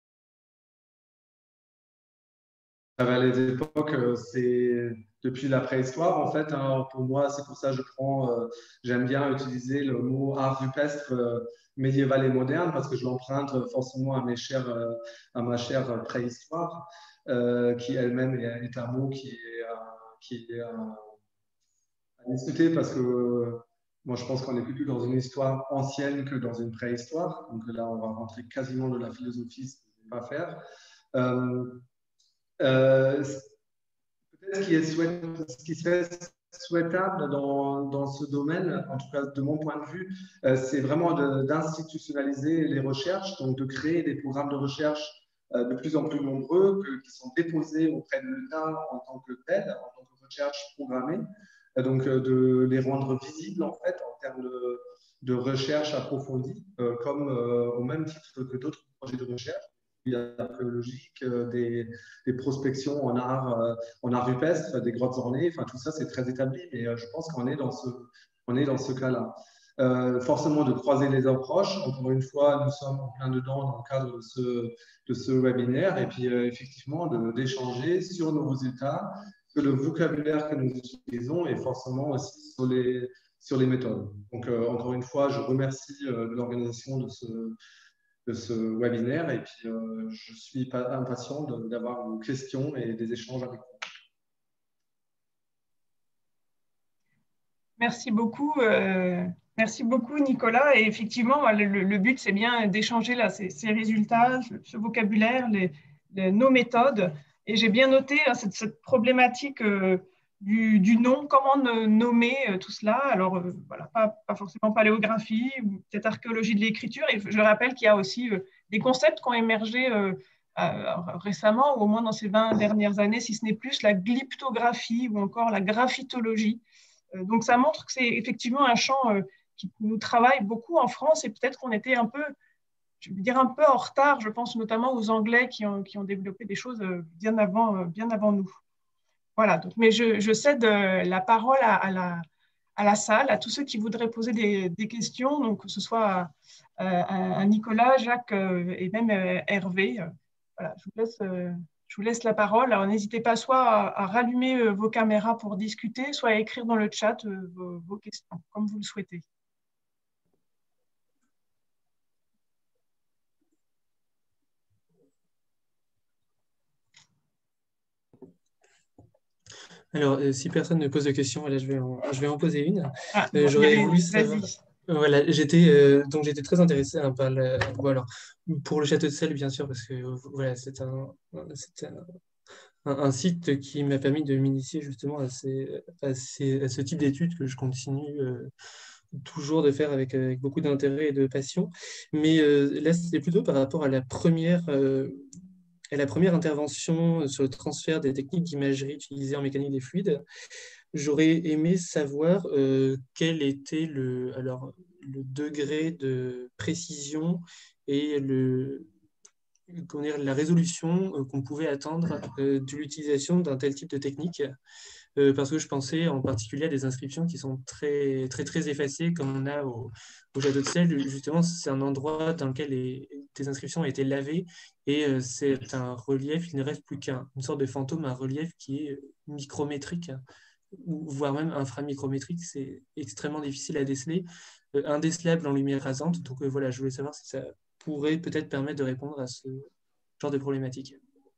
À les époques, c'est depuis la préhistoire, en fait. Hein, pour moi, c'est pour ça que j'aime bien utiliser le mot art rupestre médiéval et moderne, parce que je l'emprunte forcément à ma chère préhistoire, qui elle-même est un mot qui est à discuter, parce que moi, je pense qu'on est plutôt dans une histoire ancienne que dans une préhistoire. Donc là, on va rentrer quasiment dans la philosophie, ce que je ne vais pas faire. Peut-être ce qui serait souhaitable dans ce domaine, en tout cas de mon point de vue, c'est vraiment d'institutionnaliser les recherches, donc de créer des programmes de recherche de plus en plus nombreux qui sont déposés auprès de l'État en tant que tel, en tant que recherche programmée, donc de les rendre visibles en fait en termes de recherche approfondie, comme au même titre que d'autres projets de recherche archéologiques, des prospections en art rupestre, des grottes ornées, enfin tout ça c'est très établi, mais je pense qu'on est dans ce cas-là. Forcément de croiser les approches. Encore une fois, nous sommes en plein dedans dans le cadre de ce webinaire, et puis effectivement d'échanger sur nos états, que le vocabulaire que nous utilisons et forcément aussi sur les méthodes. Donc, encore une fois, je remercie l'organisation de ce webinaire et puis je suis impatient d'avoir vos questions et des échanges avec vous. Merci beaucoup, Nicolas. Et effectivement, le but, c'est bien d'échanger là ces résultats, ce vocabulaire, nos méthodes. Et j'ai bien noté là, cette problématique du nom, comment nommer tout cela. Alors, voilà, pas forcément paléographie, ou peut-être archéologie de l'écriture. Et je rappelle qu'il y a aussi des concepts qui ont émergé récemment, ou au moins dans ces 20 dernières années, si ce n'est plus, la glyptographie ou encore la graphitologie. Donc, ça montre que c'est effectivement un champ qui nous travaille beaucoup en France et peut-être qu'on était un peu, je veux dire, un peu en retard, je pense notamment aux Anglais qui ont développé des choses bien avant nous. Voilà, donc, mais je cède la parole à la salle, à tous ceux qui voudraient poser des questions, donc que ce soit à Nicolas, Jacques et même Hervé. Voilà, je vous laisse la parole. Alors, n'hésitez pas soit à rallumer vos caméras pour discuter, soit à écrire dans le chat vos questions, comme vous le souhaitez. Alors, si personne ne pose de questions, voilà, je vais en poser une. Ah, J'aurais voulu savoir. vas-y. Voilà, j'étais très intéressé par bon, alors, pour le château de Celles, bien sûr, parce que voilà, c'est un site qui m'a permis de m'initier justement à ce type d'études que je continue toujours de faire avec beaucoup d'intérêt et de passion. Mais là, c'était plutôt par rapport à la première intervention sur le transfert des techniques d'imagerie utilisées en mécanique des fluides. J'aurais aimé savoir quel était le degré de précision et la résolution qu'on pouvait attendre de l'utilisation d'un tel type de technique. Parce que je pensais en particulier à des inscriptions qui sont très, très, très effacées, comme on a au Château de Celles. Justement, c'est un endroit dans lequel des inscriptions ont été lavées et c'est un relief, il ne reste plus qu'une sorte de fantôme, un relief qui est micrométrique, ou voire même inframicrométrique. C'est extrêmement difficile à déceler, indécelable en lumière rasante. Donc voilà, je voulais savoir si ça pourrait peut-être permettre de répondre à ce genre de problématique.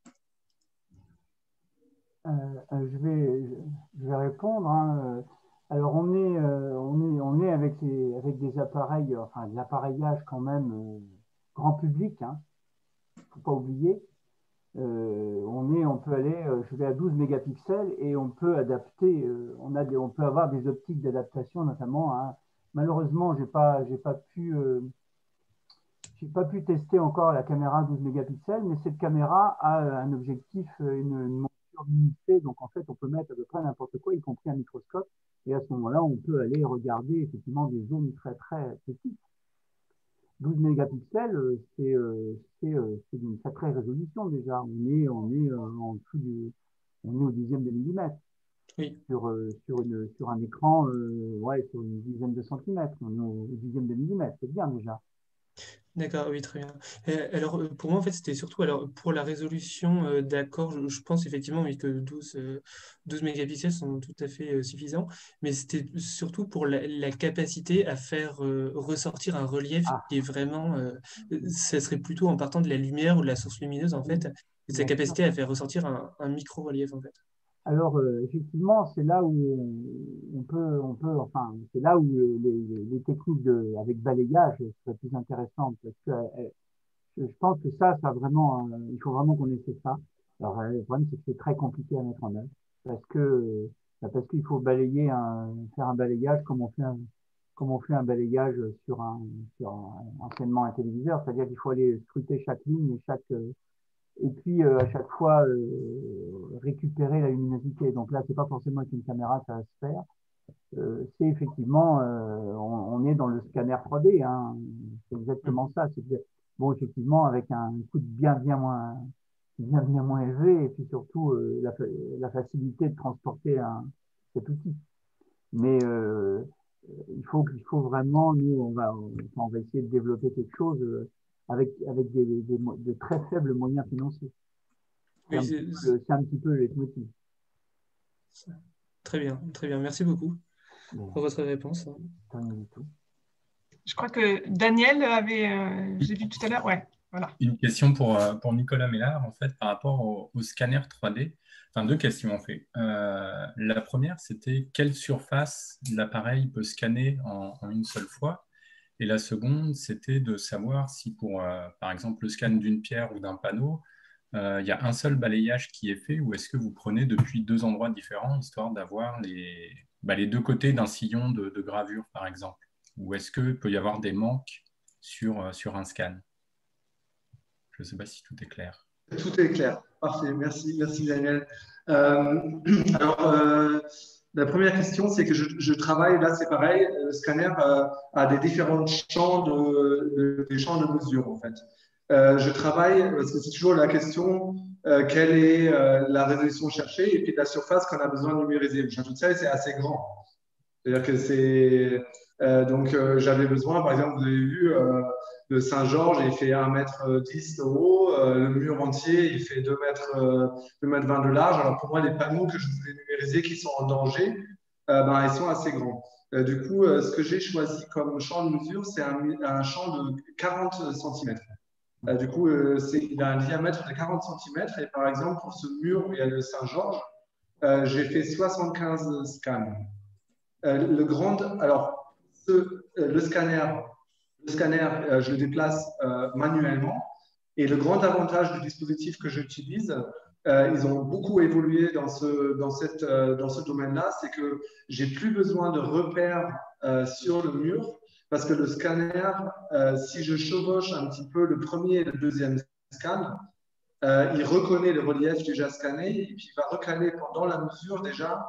Je vais répondre, hein. Alors on est avec des appareils, enfin de l'appareillage quand même grand public, hein, faut pas oublier. On peut aller, je vais à 12 mégapixels et on peut adapter, on peut avoir des optiques d'adaptation notamment, hein. Malheureusement, j'ai pas pu tester encore la caméra 12 mégapixels, mais cette caméra a un objectif, une monture limitée, donc en fait on peut mettre à peu près n'importe quoi, y compris un microscope, et à ce moment-là on peut aller regarder effectivement des zones très très petites. 12 mégapixels, c'est d'une sacrée résolution déjà. On est au dixième de millimètre Oui. sur un écran, ouais, sur une dizaine de centimètres. On est au dixième de millimètre, c'est bien déjà. D'accord, oui, très bien. Alors, pour moi, en fait, c'était surtout pour la résolution d'accord. Je pense effectivement oui, que 12 mégapixels sont tout à fait suffisants, mais c'était surtout pour la capacité à faire ressortir un relief qui est vraiment. Ça serait plutôt en partant de la lumière ou de la source lumineuse, en fait, et sa capacité à faire ressortir un micro-relief, en fait. Alors, effectivement, c'est là où enfin, c'est là où les techniques avec balayage seraient plus intéressantes parce que je pense que ça vraiment, il faut vraiment qu'on essaie ça. Alors, le problème, c'est que c'est très compliqué à mettre en œuvre parce qu'il faut faire un balayage comme on fait un balayage anciennement un téléviseur, c'est-à-dire qu'il faut aller scruter chaque ligne et puis à chaque fois récupérer la luminosité. Donc là, c'est pas forcément avec une caméra ça va se faire. C'est effectivement, on est dans le scanner 3D, hein. C'est exactement ça. Bon, effectivement, avec un coût bien moins élevé, et puis surtout la facilité de transporter cet outil. Mais il faut vraiment, nous, on va essayer de développer quelque chose avec de très faibles moyens financiers. C'est Oui, un petit peu le leitmotiv. très bien, très bien. Merci beaucoup. pour votre réponse. Rien du tout. Je crois que Daniel avait, j'ai vu tout à l'heure, ouais, voilà. Une question pour Nicolas Mélard, en fait, par rapport au scanner 3D. Enfin, deux questions, en fait. La première, c'était quelle surface l'appareil peut scanner en une seule fois? Et la seconde, c'était de savoir si pour, par exemple, le scan d'une pierre ou d'un panneau, il y a un seul balayage qui est fait ou est-ce que vous prenez depuis deux endroits différents, histoire d'avoir les deux côtés d'un sillon de gravure, par exemple? Ou est-ce qu'il peut y avoir des manques sur un scan? Je ne sais pas si tout est clair. Tout est clair. Parfait. Merci, merci Daniel. Alors, la première question, c'est que je travaille, là c'est pareil, le scanner a des différents champs des champs de mesure en fait. Je travaille, parce que c'est toujours la question, quelle est la résolution cherchée et puis la surface qu'on a besoin de numériser. Le château de Sèvres, c'est assez grand. C'est-à-dire que c'est. Donc, j'avais besoin, par exemple, vous avez vu, de Saint-Georges, il fait 1,10 m de haut, le mur entier, il fait 2,20 m de large. Alors, pour moi, les panneaux que je voulais numériser qui sont en danger, ils sont assez grands. Du coup, ce que j'ai choisi comme champ de mesure, c'est un champ de 40 cm. Du coup, il a un diamètre de 40 cm. Et par exemple, pour ce mur où il y a le Saint-Georges, j'ai fait 75 scans. Alors, le scanner, je le déplace manuellement. Et le grand avantage du dispositif que j'utilise, ils ont beaucoup évolué dans ce domaine-là, c'est que j'ai plus besoin de repères sur le mur, parce que le scanner, si je chevauche un petit peu le premier et le deuxième scan, il reconnaît le relief déjà scanné et puis il va recaler pendant la mesure déjà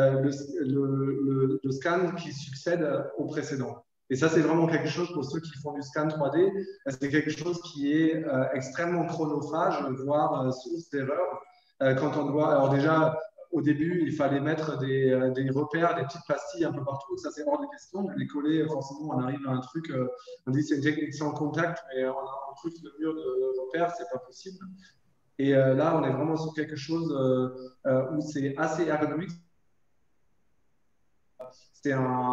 le scan qui succède au précédent. Et ça, c'est vraiment quelque chose pour ceux qui font du scan 3D. C'est quelque chose qui est extrêmement chronophage, voire source d'erreur. Quand on doit, alors déjà, au début, il fallait mettre des repères, des petites pastilles un peu partout. Ça, c'est hors de question. De les coller, forcément, on arrive à un truc. On dit c'est une technique sans contact, mais on a un truc de mur de repères, c'est pas possible. Et là, on est vraiment sur quelque chose où c'est assez ergonomique. C'est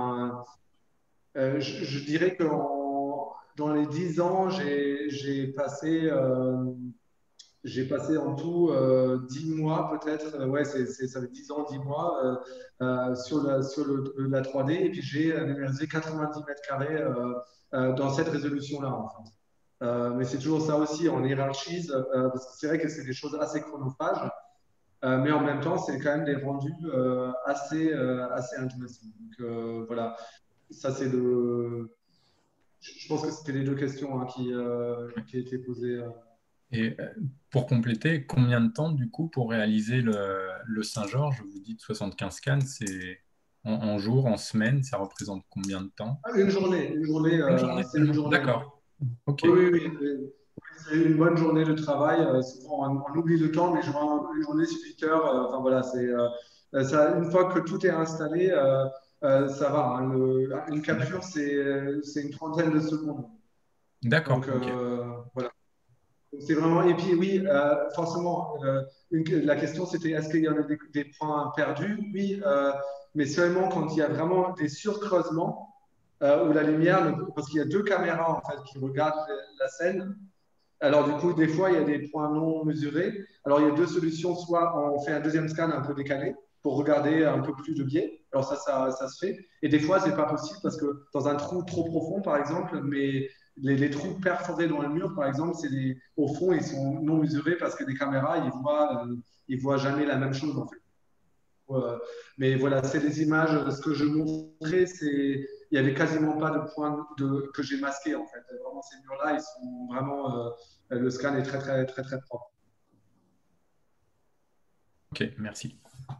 je dirais que dans les 10 ans, j'ai passé en tout 10 mois peut-être. Ouais, ça fait 10 ans, 10 mois sur la 3D. Et puis j'ai numérisé 90 mètres carrés dans cette résolution-là, en fait. Mais c'est toujours ça aussi, on hiérarchise, parce que c'est vrai que c'est des choses assez chronophages, mais en même temps, c'est quand même des rendus assez intéressants. Donc voilà, ça c'est je pense que c'était les deux questions qui étaient posées. Et pour compléter, combien de temps du coup pour réaliser le Saint-Georges? Vous dites 75 scans, c'est en jours, en semaines, ça représente combien de temps? Une journée, c'est une journée. D'accord. Ok. Oui. C'est une bonne journée de travail. Souvent, on oublie le temps, mais une journée sur 8 heures. Enfin voilà, ça, une fois que tout est installé, ça va. Hein. Une capture, c'est une trentaine de secondes. D'accord. Donc Okay. voilà. C'est vraiment. Et puis oui, forcément, la question c'était est-ce qu'il y en a des points perdus? Oui, mais seulement quand il y a vraiment des surcreusements où la lumière, parce qu'il y a deux caméras en fait qui regardent la scène. Alors, du coup, des fois, il y a des points non mesurés. Alors, il y a deux solutions. Soit on fait un deuxième scan un peu décalé pour regarder un peu plus de biais. Alors, ça se fait. Et des fois, ce n'est pas possible parce que dans un trou trop profond, par exemple, mais les trous perforés dans le mur, par exemple, au fond, ils sont non mesurés parce que des caméras, ils voient jamais la même chose, en fait. Mais voilà, c'est des images. Ce que je montrais, il n'y avait quasiment pas de points que j'ai masqués, en fait. Vraiment, ces murs-là, ils sont vraiment. Le scan est très, très, très, très propre. Ok, merci.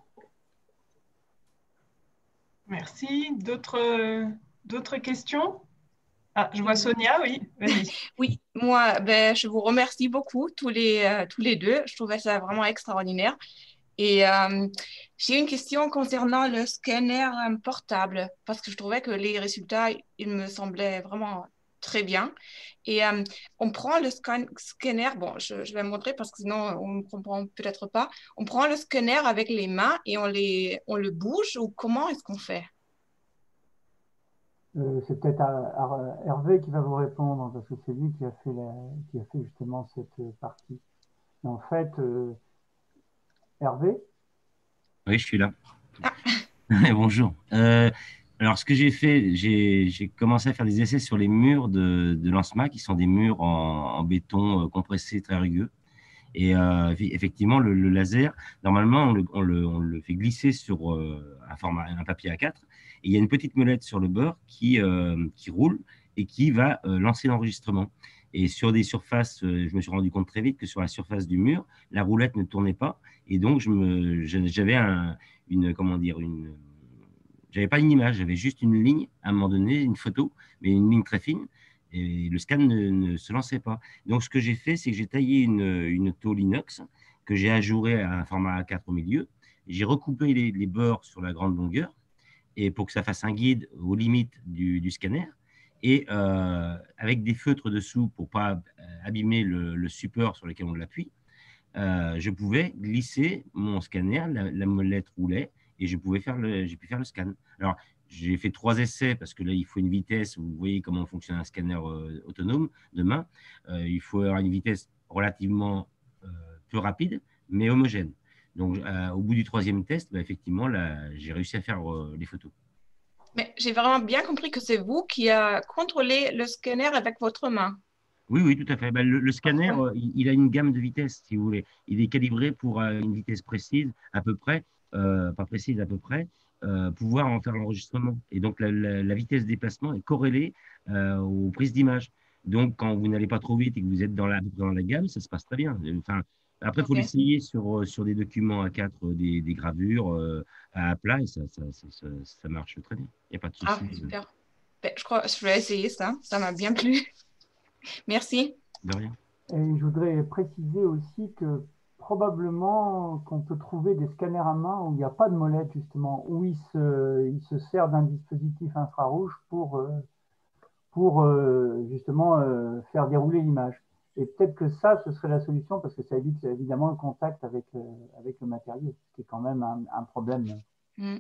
Merci. D'autres questions? Ah, je vois Sonia, oui, vas-y. Oui, moi, je vous remercie beaucoup, tous les deux. Je trouvais ça vraiment extraordinaire. Et j'ai une question concernant le scanner portable, parce que je trouvais que les résultats, ils me semblaient vraiment très bien. Et on prend le scanner, bon, je vais montrer parce que sinon on ne comprend peut-être pas. On prend le scanner avec les mains et on le bouge ou comment est-ce qu'on fait? C'est peut-être Hervé qui va vous répondre, parce que c'est lui qui a fait justement cette partie. Et en fait, Hervé, Oui, je suis là. Bonjour. Alors, ce que j'ai fait, j'ai commencé à faire des essais sur les murs de Lancema, qui sont des murs en béton compressé très rugueux. Et effectivement, le laser, normalement, on le fait glisser sur un papier A4. Et il y a une petite molette sur le bord qui roule et qui va lancer l'enregistrement. Et sur des surfaces, je me suis rendu compte très vite que sur la surface du mur, la roulette ne tournait pas. Et donc, j'avais comment dire, j'avais pas une image, j'avais juste une ligne, à un moment donné, une photo, mais une ligne très fine. Et le scan ne se lançait pas. Donc, ce que j'ai fait, c'est que j'ai taillé une tôle inox que j'ai ajourée à un format A4 au milieu. J'ai recoupé les bords sur la grande longueur et pour que ça fasse un guide aux limites du scanner. Et avec des feutres dessous pour ne pas abîmer le support sur lequel on l'appuie, je pouvais glisser mon scanner, la molette roulait et j'ai pu faire le scan. Alors, j'ai fait 3 essais parce que là, il faut une vitesse. Vous voyez comment fonctionne un scanner autonome de main. Il faut avoir une vitesse relativement peu rapide, mais homogène. Donc, au bout du 3e test, bah, effectivement, là, j'ai réussi à faire les photos. Mais j'ai vraiment bien compris que c'est vous qui a contrôlé le scanner avec votre main. Oui, oui, tout à fait. Ben, le scanner, Parfait. il a une gamme de vitesses, si vous voulez. Il est calibré pour une vitesse précise, à peu près, pas précise, à peu près, pouvoir en faire l'enregistrement. Et donc, la vitesse de déplacement est corrélée aux prises d'image. Donc, quand vous n'allez pas trop vite et que vous êtes dans la gamme, ça se passe très bien. Enfin, après, il faut OK. l'essayer sur des documents A4, des gravures à plat, et ça marche très bien. Il n'y a pas de Ah, souci super. Ben, je crois que je vais essayer ça. Ça m'a bien plu. Merci. de rien. et je voudrais préciser aussi que probablement qu'on peut trouver des scanners à main où il n'y a pas de molette, justement, où il se sert d'un dispositif infrarouge pour justement faire dérouler l'image. Et peut-être que ça, ce serait la solution, parce que ça évite évidemment le contact avec le matériau, ce qui est quand même un problème. Mm.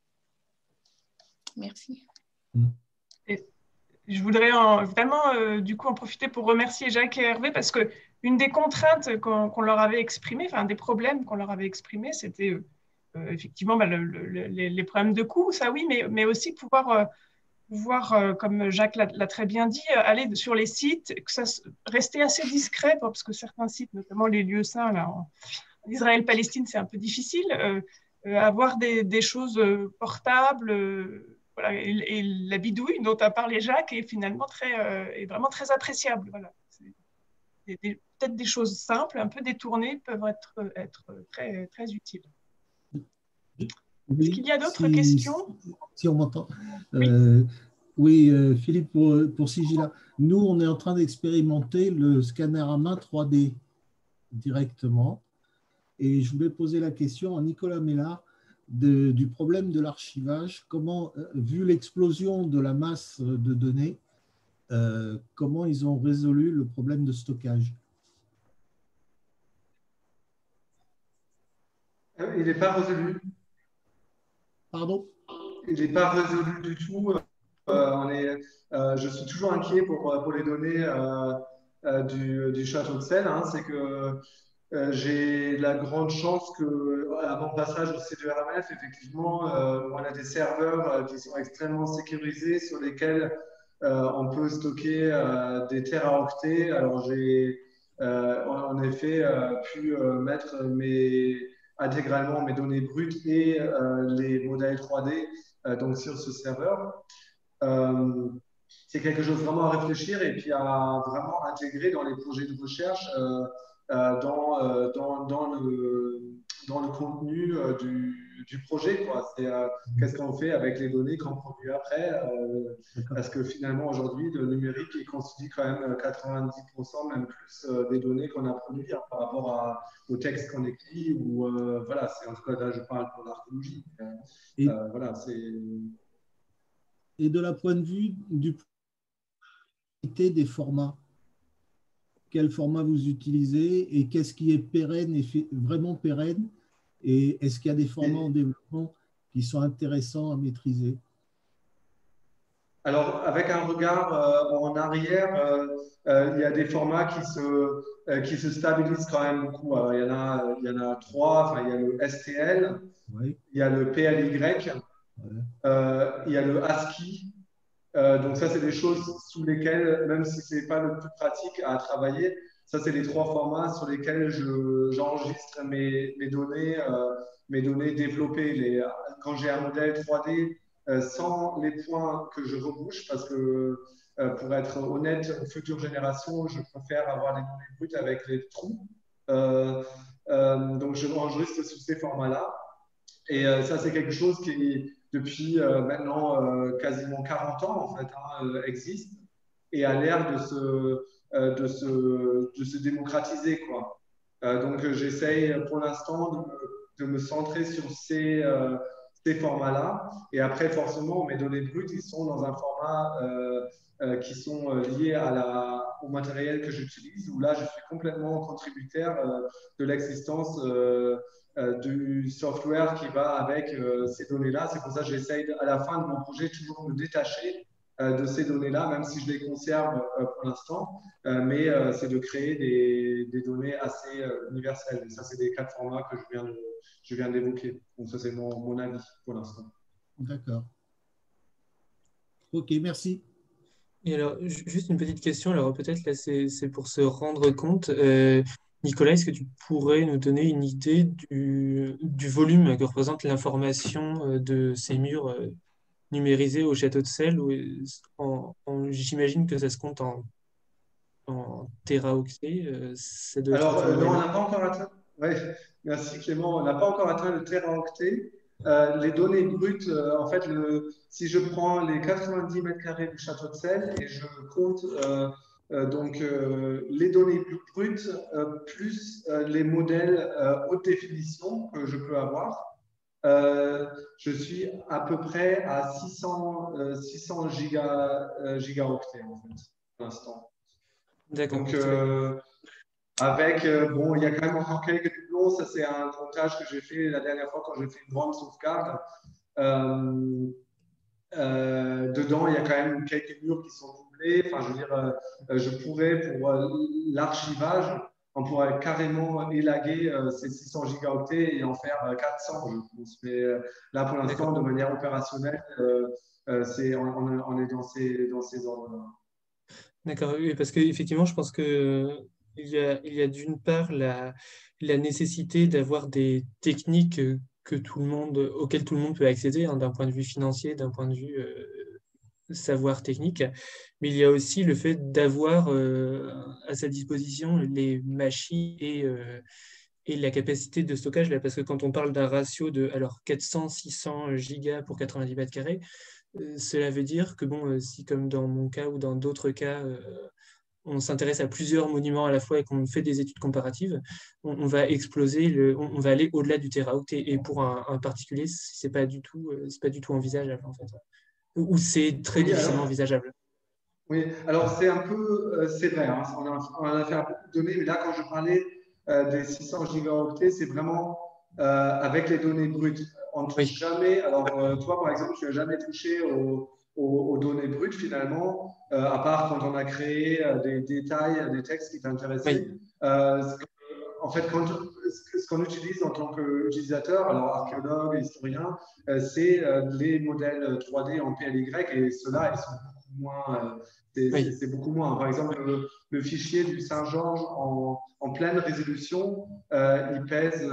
Merci. Et je voudrais vraiment du coup en profiter pour remercier Jacques et Hervé parce que une des contraintes qu'on leur avait exprimées, enfin des problèmes qu'on leur avait exprimés, c'était effectivement bah, les problèmes de coût, ça oui, mais aussi pouvoir, comme Jacques l'a très bien dit, aller sur les sites, rester assez discret, parce que certains sites, notamment les lieux saints, là, en Israël-Palestine, c'est un peu difficile, avoir des choses portables, voilà, et la bidouille dont a parlé Jacques est finalement est vraiment très appréciable. Voilà. Peut-être des choses simples, un peu détournées, peuvent être très, très utiles. Est-ce Oui, qu'il y a d'autres questions? si on m'entend. Oui. Oui, Philippe, pour Sigila, nous, on est en train d'expérimenter le scanner à main 3D directement. Et je voulais poser la question à Nicolas Mélard du problème de l'archivage. Comment, vu l'explosion de la masse de données, comment ils ont résolu le problème de stockage? Il n'est pas résolu. Pardon? Il n'est pas résolu du tout. Je suis toujours inquiet pour les données du château de Celle. Hein. C'est que j'ai la grande chance que, à mon passage au C2RMF, effectivement, on a des serveurs qui sont extrêmement sécurisés sur lesquels on peut stocker des teraoctets. Alors, j'ai en effet pu mettre intégralement mes données brutes et les modèles 3D donc sur ce serveur. Euh, c'est quelque chose vraiment à réfléchir et puis à vraiment intégrer dans les projets de recherche dans le contenu du projet, quoi. C'est qu'est-ce qu'on fait avec les données qu'on produit après parce que finalement aujourd'hui le numérique il constitue quand même 90% même plus des données qu'on a produites hein, par rapport au texte qu'on écrit ou voilà, c'est en tout cas là je parle pour l'archéologie. Voilà, et de la point de vue des formats, quel format vous utilisez et qu'est-ce qui est pérenne et vraiment pérenne, et est-ce qu'il y a des formats en développement qui sont intéressants à maîtriser? Alors, avec un regard en arrière, il y a des formats qui se stabilisent quand même beaucoup. Alors, il y en a trois. Enfin, il y a le STL, Oui. il y a le PLY, Ouais. il y a le ASCII. Donc ça, c'est des choses sous lesquelles, même si c'est pas le plus pratique à travailler, ça, c'est les trois formats sur lesquels j'enregistre mes données développées. Quand j'ai un modèle 3D sans les points que je rebouche, parce que pour être honnête, aux futures générations, je préfère avoir les données brutes avec les trous. Donc je enregistre sous ces formats-là. Et ça, c'est quelque chose qui, depuis maintenant quasiment 40 ans, en fait, existe et a l'air de se démocratiser, quoi. Donc, j'essaye pour l'instant de me centrer sur ces formats-là. Et après, forcément, mes données brutes, ils sont dans un format qui sont liés au matériel que j'utilise, où là, je suis complètement contributaire de l'existence du software qui va avec ces données-là. C'est pour ça que j'essaye à la fin de mon projet toujours de me détacher de ces données-là, même si je les conserve pour l'instant. Mais c'est de créer des données assez universelles. Et ça, c'est des quatre formats que je viens d'évoquer. Donc ça, c'est mon avis pour l'instant. D'accord. OK, merci. Et alors, juste une petite question, alors peut-être là c'est pour se rendre compte. Nicolas, est-ce que tu pourrais nous donner une idée du volume que représente l'information de ces murs numérisés au château de Celles j'imagine que ça se compte en téraoctets. Ça doit être Alors, non, on équivalent. n'a pas encore atteint. Ouais, merci Clément. On n'a pas encore atteint le téraoctet. Les données brutes, en fait, si je prends les 90 mètres carrés du château de Celles et je compte donc les données brutes plus les modèles haute définition que je peux avoir, je suis à peu près à 600 gigaoctets en fait, pour l'instant. D'accord. Donc, bon, il y a quand même encore quelques doublons. Ça, c'est un montage que j'ai fait la dernière fois quand j'ai fait une grande sauvegarde. Dedans, il y a quand même quelques murs qui sont doublés. Enfin, je veux dire, je pourrais, pour l'archivage, on pourrait carrément élaguer ces 600 gigaoctets et en faire 400, je pense. Mais là, pour l'instant, de manière opérationnelle, on est dans ces ordres-là. D'accord, oui, parce qu'effectivement, je pense que il y a d'une part la nécessité d'avoir des techniques auxquelles tout le monde peut accéder, hein, d'un point de vue financier, d'un point de vue savoir technique, mais il y a aussi le fait d'avoir à sa disposition les machines et la capacité de stockage, là, parce que quand on parle d'un ratio de 400-600 gigas pour 90 mètres carrés, cela veut dire que bon, si comme dans mon cas ou dans d'autres cas, on s'intéresse à plusieurs monuments à la fois et qu'on fait des études comparatives, on va exploser, on va aller au-delà du téraoctet. Et pour un particulier, c'est pas du tout envisageable en fait, ou c'est très difficilement envisageable. Oui, alors c'est un peu, c'est vrai, hein, on a fait un peu de données, mais là quand je parlais des 600 gigaoctets, c'est vraiment avec les données brutes. On ne touche jamais, alors toi par exemple, tu n'as jamais touché aux données brutes finalement, à part quand on a créé des détails, des textes qui t'intéressaient. En fait, ce qu'on utilise en tant qu'utilisateur, alors archéologue, historien, c'est les modèles 3D en PLY et ceux-là, ils sont beaucoup moins, c'est beaucoup moins. Par exemple, le fichier du Saint-Georges en pleine résolution, il pèse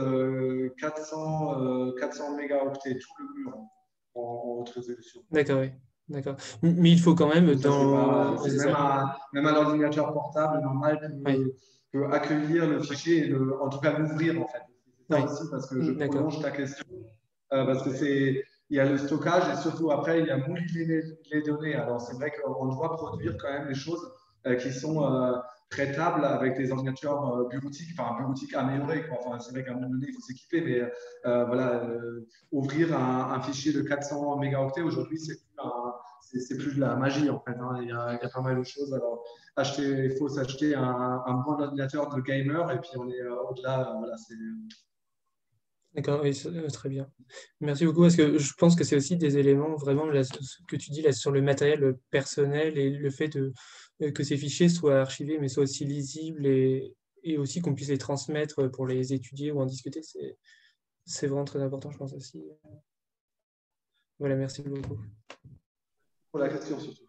400 mégaoctets, tout le mur en haute résolution. D'accord, oui. D'accord. Mais il faut quand même même un ordinateur portable normal peut accueillir le fichier et en tout cas l'ouvrir en fait. C'est ça aussi parce que je prolonge ta question parce que il y a le stockage et surtout après il y a mouiller les données. Alors c'est vrai qu'on doit produire quand même des choses qui sont traitables avec des ordinateurs bureautiques, enfin bureautiques améliorés. Enfin, c'est vrai qu'à un moment donné il faut s'équiper, mais voilà, ouvrir un fichier de 400 mégaoctets aujourd'hui c'est plus de la magie en fait. Hein. Il y a pas mal de choses. Alors il faut s'acheter un bon ordinateur de gamer et puis on est au-delà. Voilà, D'accord, oui, très bien. Merci beaucoup, parce que je pense que c'est aussi des éléments vraiment là, ce que tu dis là sur le matériel personnel et le fait que ces fichiers soient archivés, mais soient aussi lisibles et aussi qu'on puisse les transmettre pour les étudier ou en discuter, c'est vraiment très important, je pense aussi. Voilà, merci beaucoup. Pour la question surtout.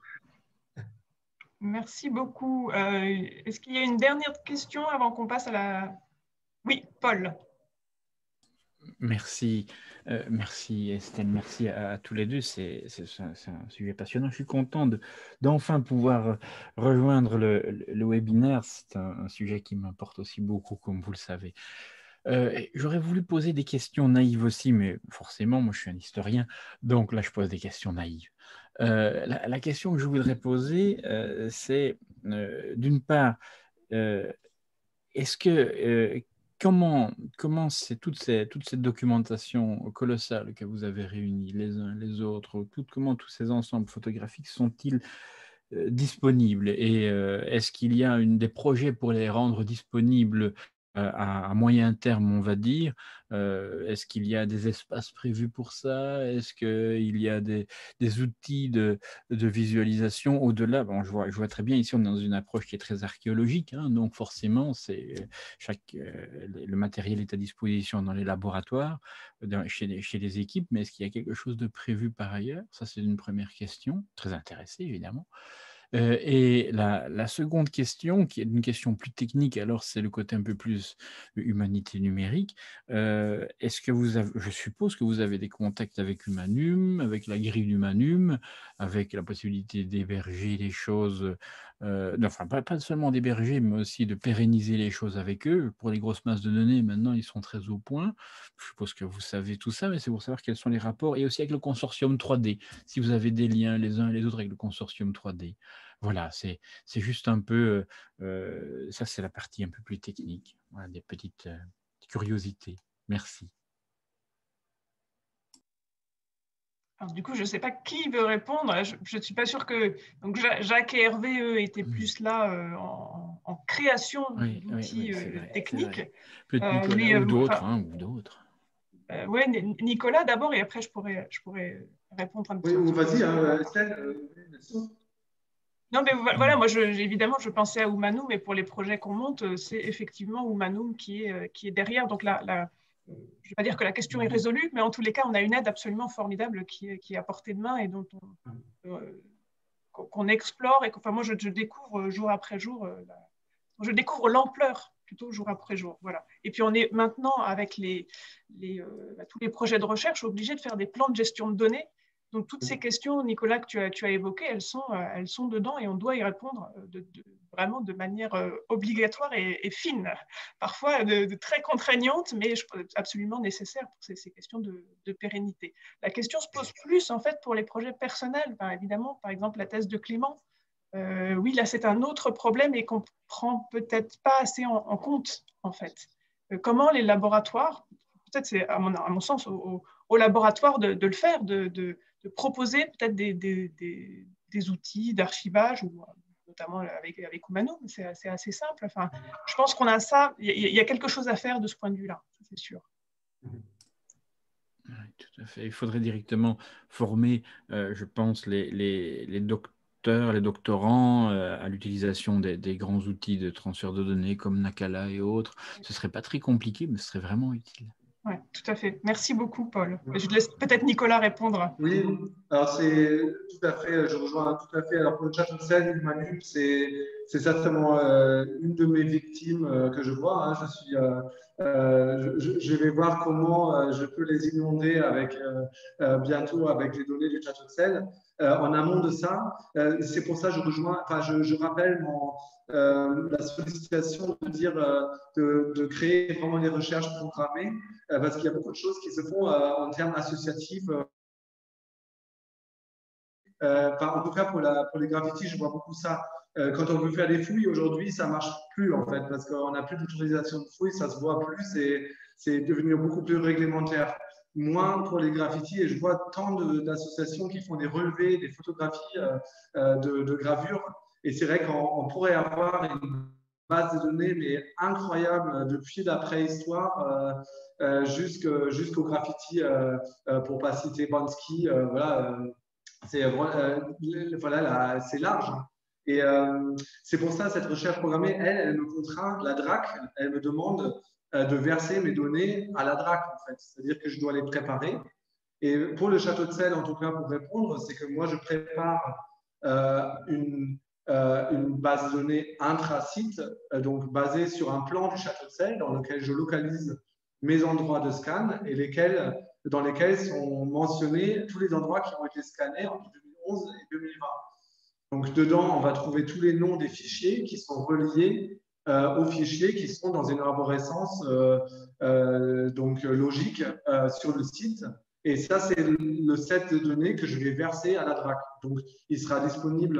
Merci beaucoup. Est-ce qu'il y a une dernière question avant qu'on passe à la... Oui, Paul. Merci, merci Estelle, merci à tous les deux. C'est un sujet passionnant. Je suis content d'enfin pouvoir rejoindre le webinaire. C'est un sujet qui m'importe aussi beaucoup, comme vous le savez. J'aurais voulu poser des questions naïves aussi, mais forcément, moi je suis un historien, donc là je pose des questions naïves. La question que je voudrais poser, c'est d'une part, est-ce que comment c'est toute cette documentation colossale que vous avez réunie les uns les autres, comment tous ces ensembles photographiques sont-ils disponibles et est-ce qu'il y a des projets pour les rendre disponibles à moyen terme, on va dire? Est-ce qu'il y a des espaces prévus pour ça? Est-ce qu'il y a des outils de visualisation au-delà? Bon, je vois très bien, ici on est dans une approche qui est très archéologique, hein, donc forcément le matériel est à disposition dans les laboratoires, chez les équipes, mais est-ce qu'il y a quelque chose de prévu par ailleurs? Ça, c'est une première question, très intéressée évidemment. Et la seconde question, qui est une question plus technique, alors c'est le côté un peu plus humanité numérique. Est-ce que je suppose que vous avez des contacts avec Humanum, avec la grille d'Humanum, avec la possibilité d'héberger les choses, enfin pas seulement d'héberger, mais aussi de pérenniser les choses avec eux. Pour les grosses masses de données, maintenant, ils sont très au point. Je suppose que vous savez tout ça, mais c'est pour savoir quels sont les rapports, et aussi avec le consortium 3D, si vous avez des liens les uns et les autres avec le consortium 3D. Voilà, c'est juste un peu, ça c'est la partie un peu plus technique, voilà, des petites curiosités. Merci. Alors, du coup, je ne sais pas qui veut répondre. Je ne suis pas sûre que... Donc, Jacques et Hervé, eux, étaient plus là en création d'outils techniques. Peut-être Nicolas ou d'autres. Ou d'autres. Oui, Nicolas d'abord, et après, je pourrais répondre un petit peu. Oui, vas-y, Estelle. Non, mais voilà, moi, évidemment, je pensais à Humanum, mais pour les projets qu'on monte, c'est effectivement Humanum qui est derrière. Donc, je ne vais pas dire que la question est résolue, mais en tous les cas, on a une aide absolument formidable qui est à portée de main et dont qu'on explore. Et moi, je découvre jour après jour, je découvre l'ampleur plutôt jour après jour. Voilà. Et puis, on est maintenant, avec tous les projets de recherche, obligé de faire des plans de gestion de données. Donc, toutes ces questions, Nicolas, que tu as évoquées, elles sont dedans et on doit y répondre vraiment de manière obligatoire et fine. Parfois de très contraignante, mais absolument nécessaire pour ces questions de pérennité. La question se pose plus, en fait, pour les projets personnels. Évidemment, par exemple, la thèse de Clément. Oui, là, c'est un autre problème et qu'on ne prend peut-être pas assez en compte, en fait. Comment les laboratoires, peut-être c'est à mon sens au laboratoire de le faire, de proposer peut-être des outils d'archivage, notamment avec Humanum, c'est assez simple. Enfin, je pense qu'on a ça, il y a quelque chose à faire de ce point de vue-là, c'est sûr. Oui, tout à fait. Il faudrait directement former, je pense, les docteurs, les doctorants à l'utilisation des grands outils de transfert de données comme Nakala et autres. Ce ne serait pas très compliqué, mais ce serait vraiment utile. Oui, tout à fait. Merci beaucoup, Paul. Je laisse peut-être Nicolas répondre. Oui, alors c'est tout à fait, je rejoins tout à fait. Alors pour le chat Excel, Humanum, c'est certainement une de mes victimes que je vois. Hein. Je vais voir comment je peux les inonder bientôt avec les données du chat Excel. En amont de ça, c'est pour ça que je rappelle la sollicitation de dire de créer vraiment les recherches programmées parce qu'il y a beaucoup de choses qui se font en termes associatifs. En tout cas, pour les graffitis, je vois beaucoup ça. Quand on veut faire des fouilles aujourd'hui, ça ne marche plus en fait, parce qu'on n'a plus d'autorisation de fouilles, ça ne se voit plus, c'est devenu beaucoup plus réglementaire. Moins pour les graffitis, et je vois tant d'associations qui font des relevés, des photographies de gravures, et c'est vrai qu'on pourrait avoir base de données mais incroyable depuis la préhistoire jusqu'au graffiti, pour pas citer Bansky. Voilà, voilà, c'est large. Et c'est pour ça, cette recherche programmée, elle me contraint, la DRAC, elle me demande de verser mes données à la DRAC, en fait. C'est-à-dire que je dois les préparer. Et pour le château de Celles, en tout cas, pour répondre, c'est que moi, je prépare une base de données intra-site, donc basée sur un plan du château de Celles, dans lequel je localise mes endroits de scan et dans lesquels sont mentionnés tous les endroits qui ont été scannés entre 2011 et 2020. Donc, dedans, on va trouver tous les noms des fichiers qui sont reliés aux fichiers qui sont dans une arborescence donc logique sur le site. Et ça, c'est le set de données que je vais verser à la DRAC. Donc, il sera disponible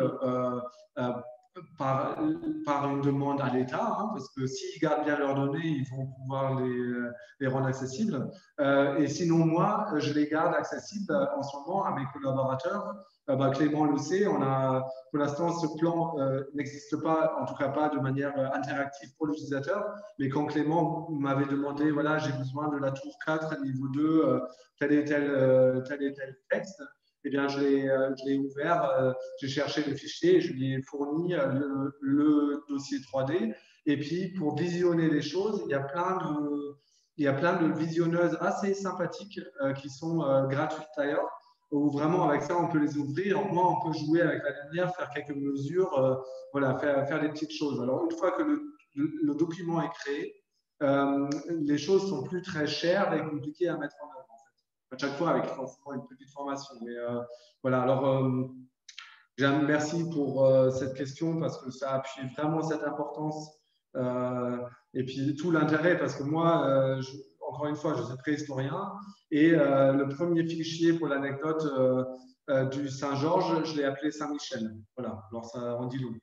par une demande à l'État, hein, parce que s'ils gardent bien leurs données, ils vont pouvoir les rendre accessibles. Et sinon, moi, je les garde accessibles en ce moment à mes collaborateurs. Clément le sait, pour l'instant, ce plan n'existe pas, en tout cas pas de manière interactive pour l'utilisateur. Mais quand Clément m'avait demandé, voilà, j'ai besoin de la tour 4, niveau 2, tel et tel texte, eh bien, je l'ai ouvert, j'ai cherché le fichier, je lui ai fourni le dossier 3D. Et puis, pour visionner les choses, il y a plein de visionneuses assez sympathiques qui sont gratuites d'ailleurs, où vraiment, avec ça, on peut les ouvrir. Au moins, on peut jouer avec la lumière, faire quelques mesures, voilà, faire des petites choses. Alors, une fois que le document est créé, les choses sont plus très chères et compliquées à mettre en œuvre. À chaque fois avec forcément une petite formation. Mais voilà, alors merci pour cette question parce que ça appuie vraiment cette importance et puis tout l'intérêt parce que moi, encore une fois, je suis préhistorien et le premier fichier pour l'anecdote du Saint-Georges, je l'ai appelé Saint-Michel. Voilà, alors ça en dit long.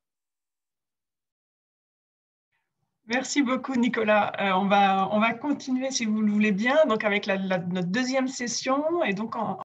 Merci beaucoup, Nicolas. On va continuer, si vous le voulez bien, donc avec notre deuxième session. Et donc,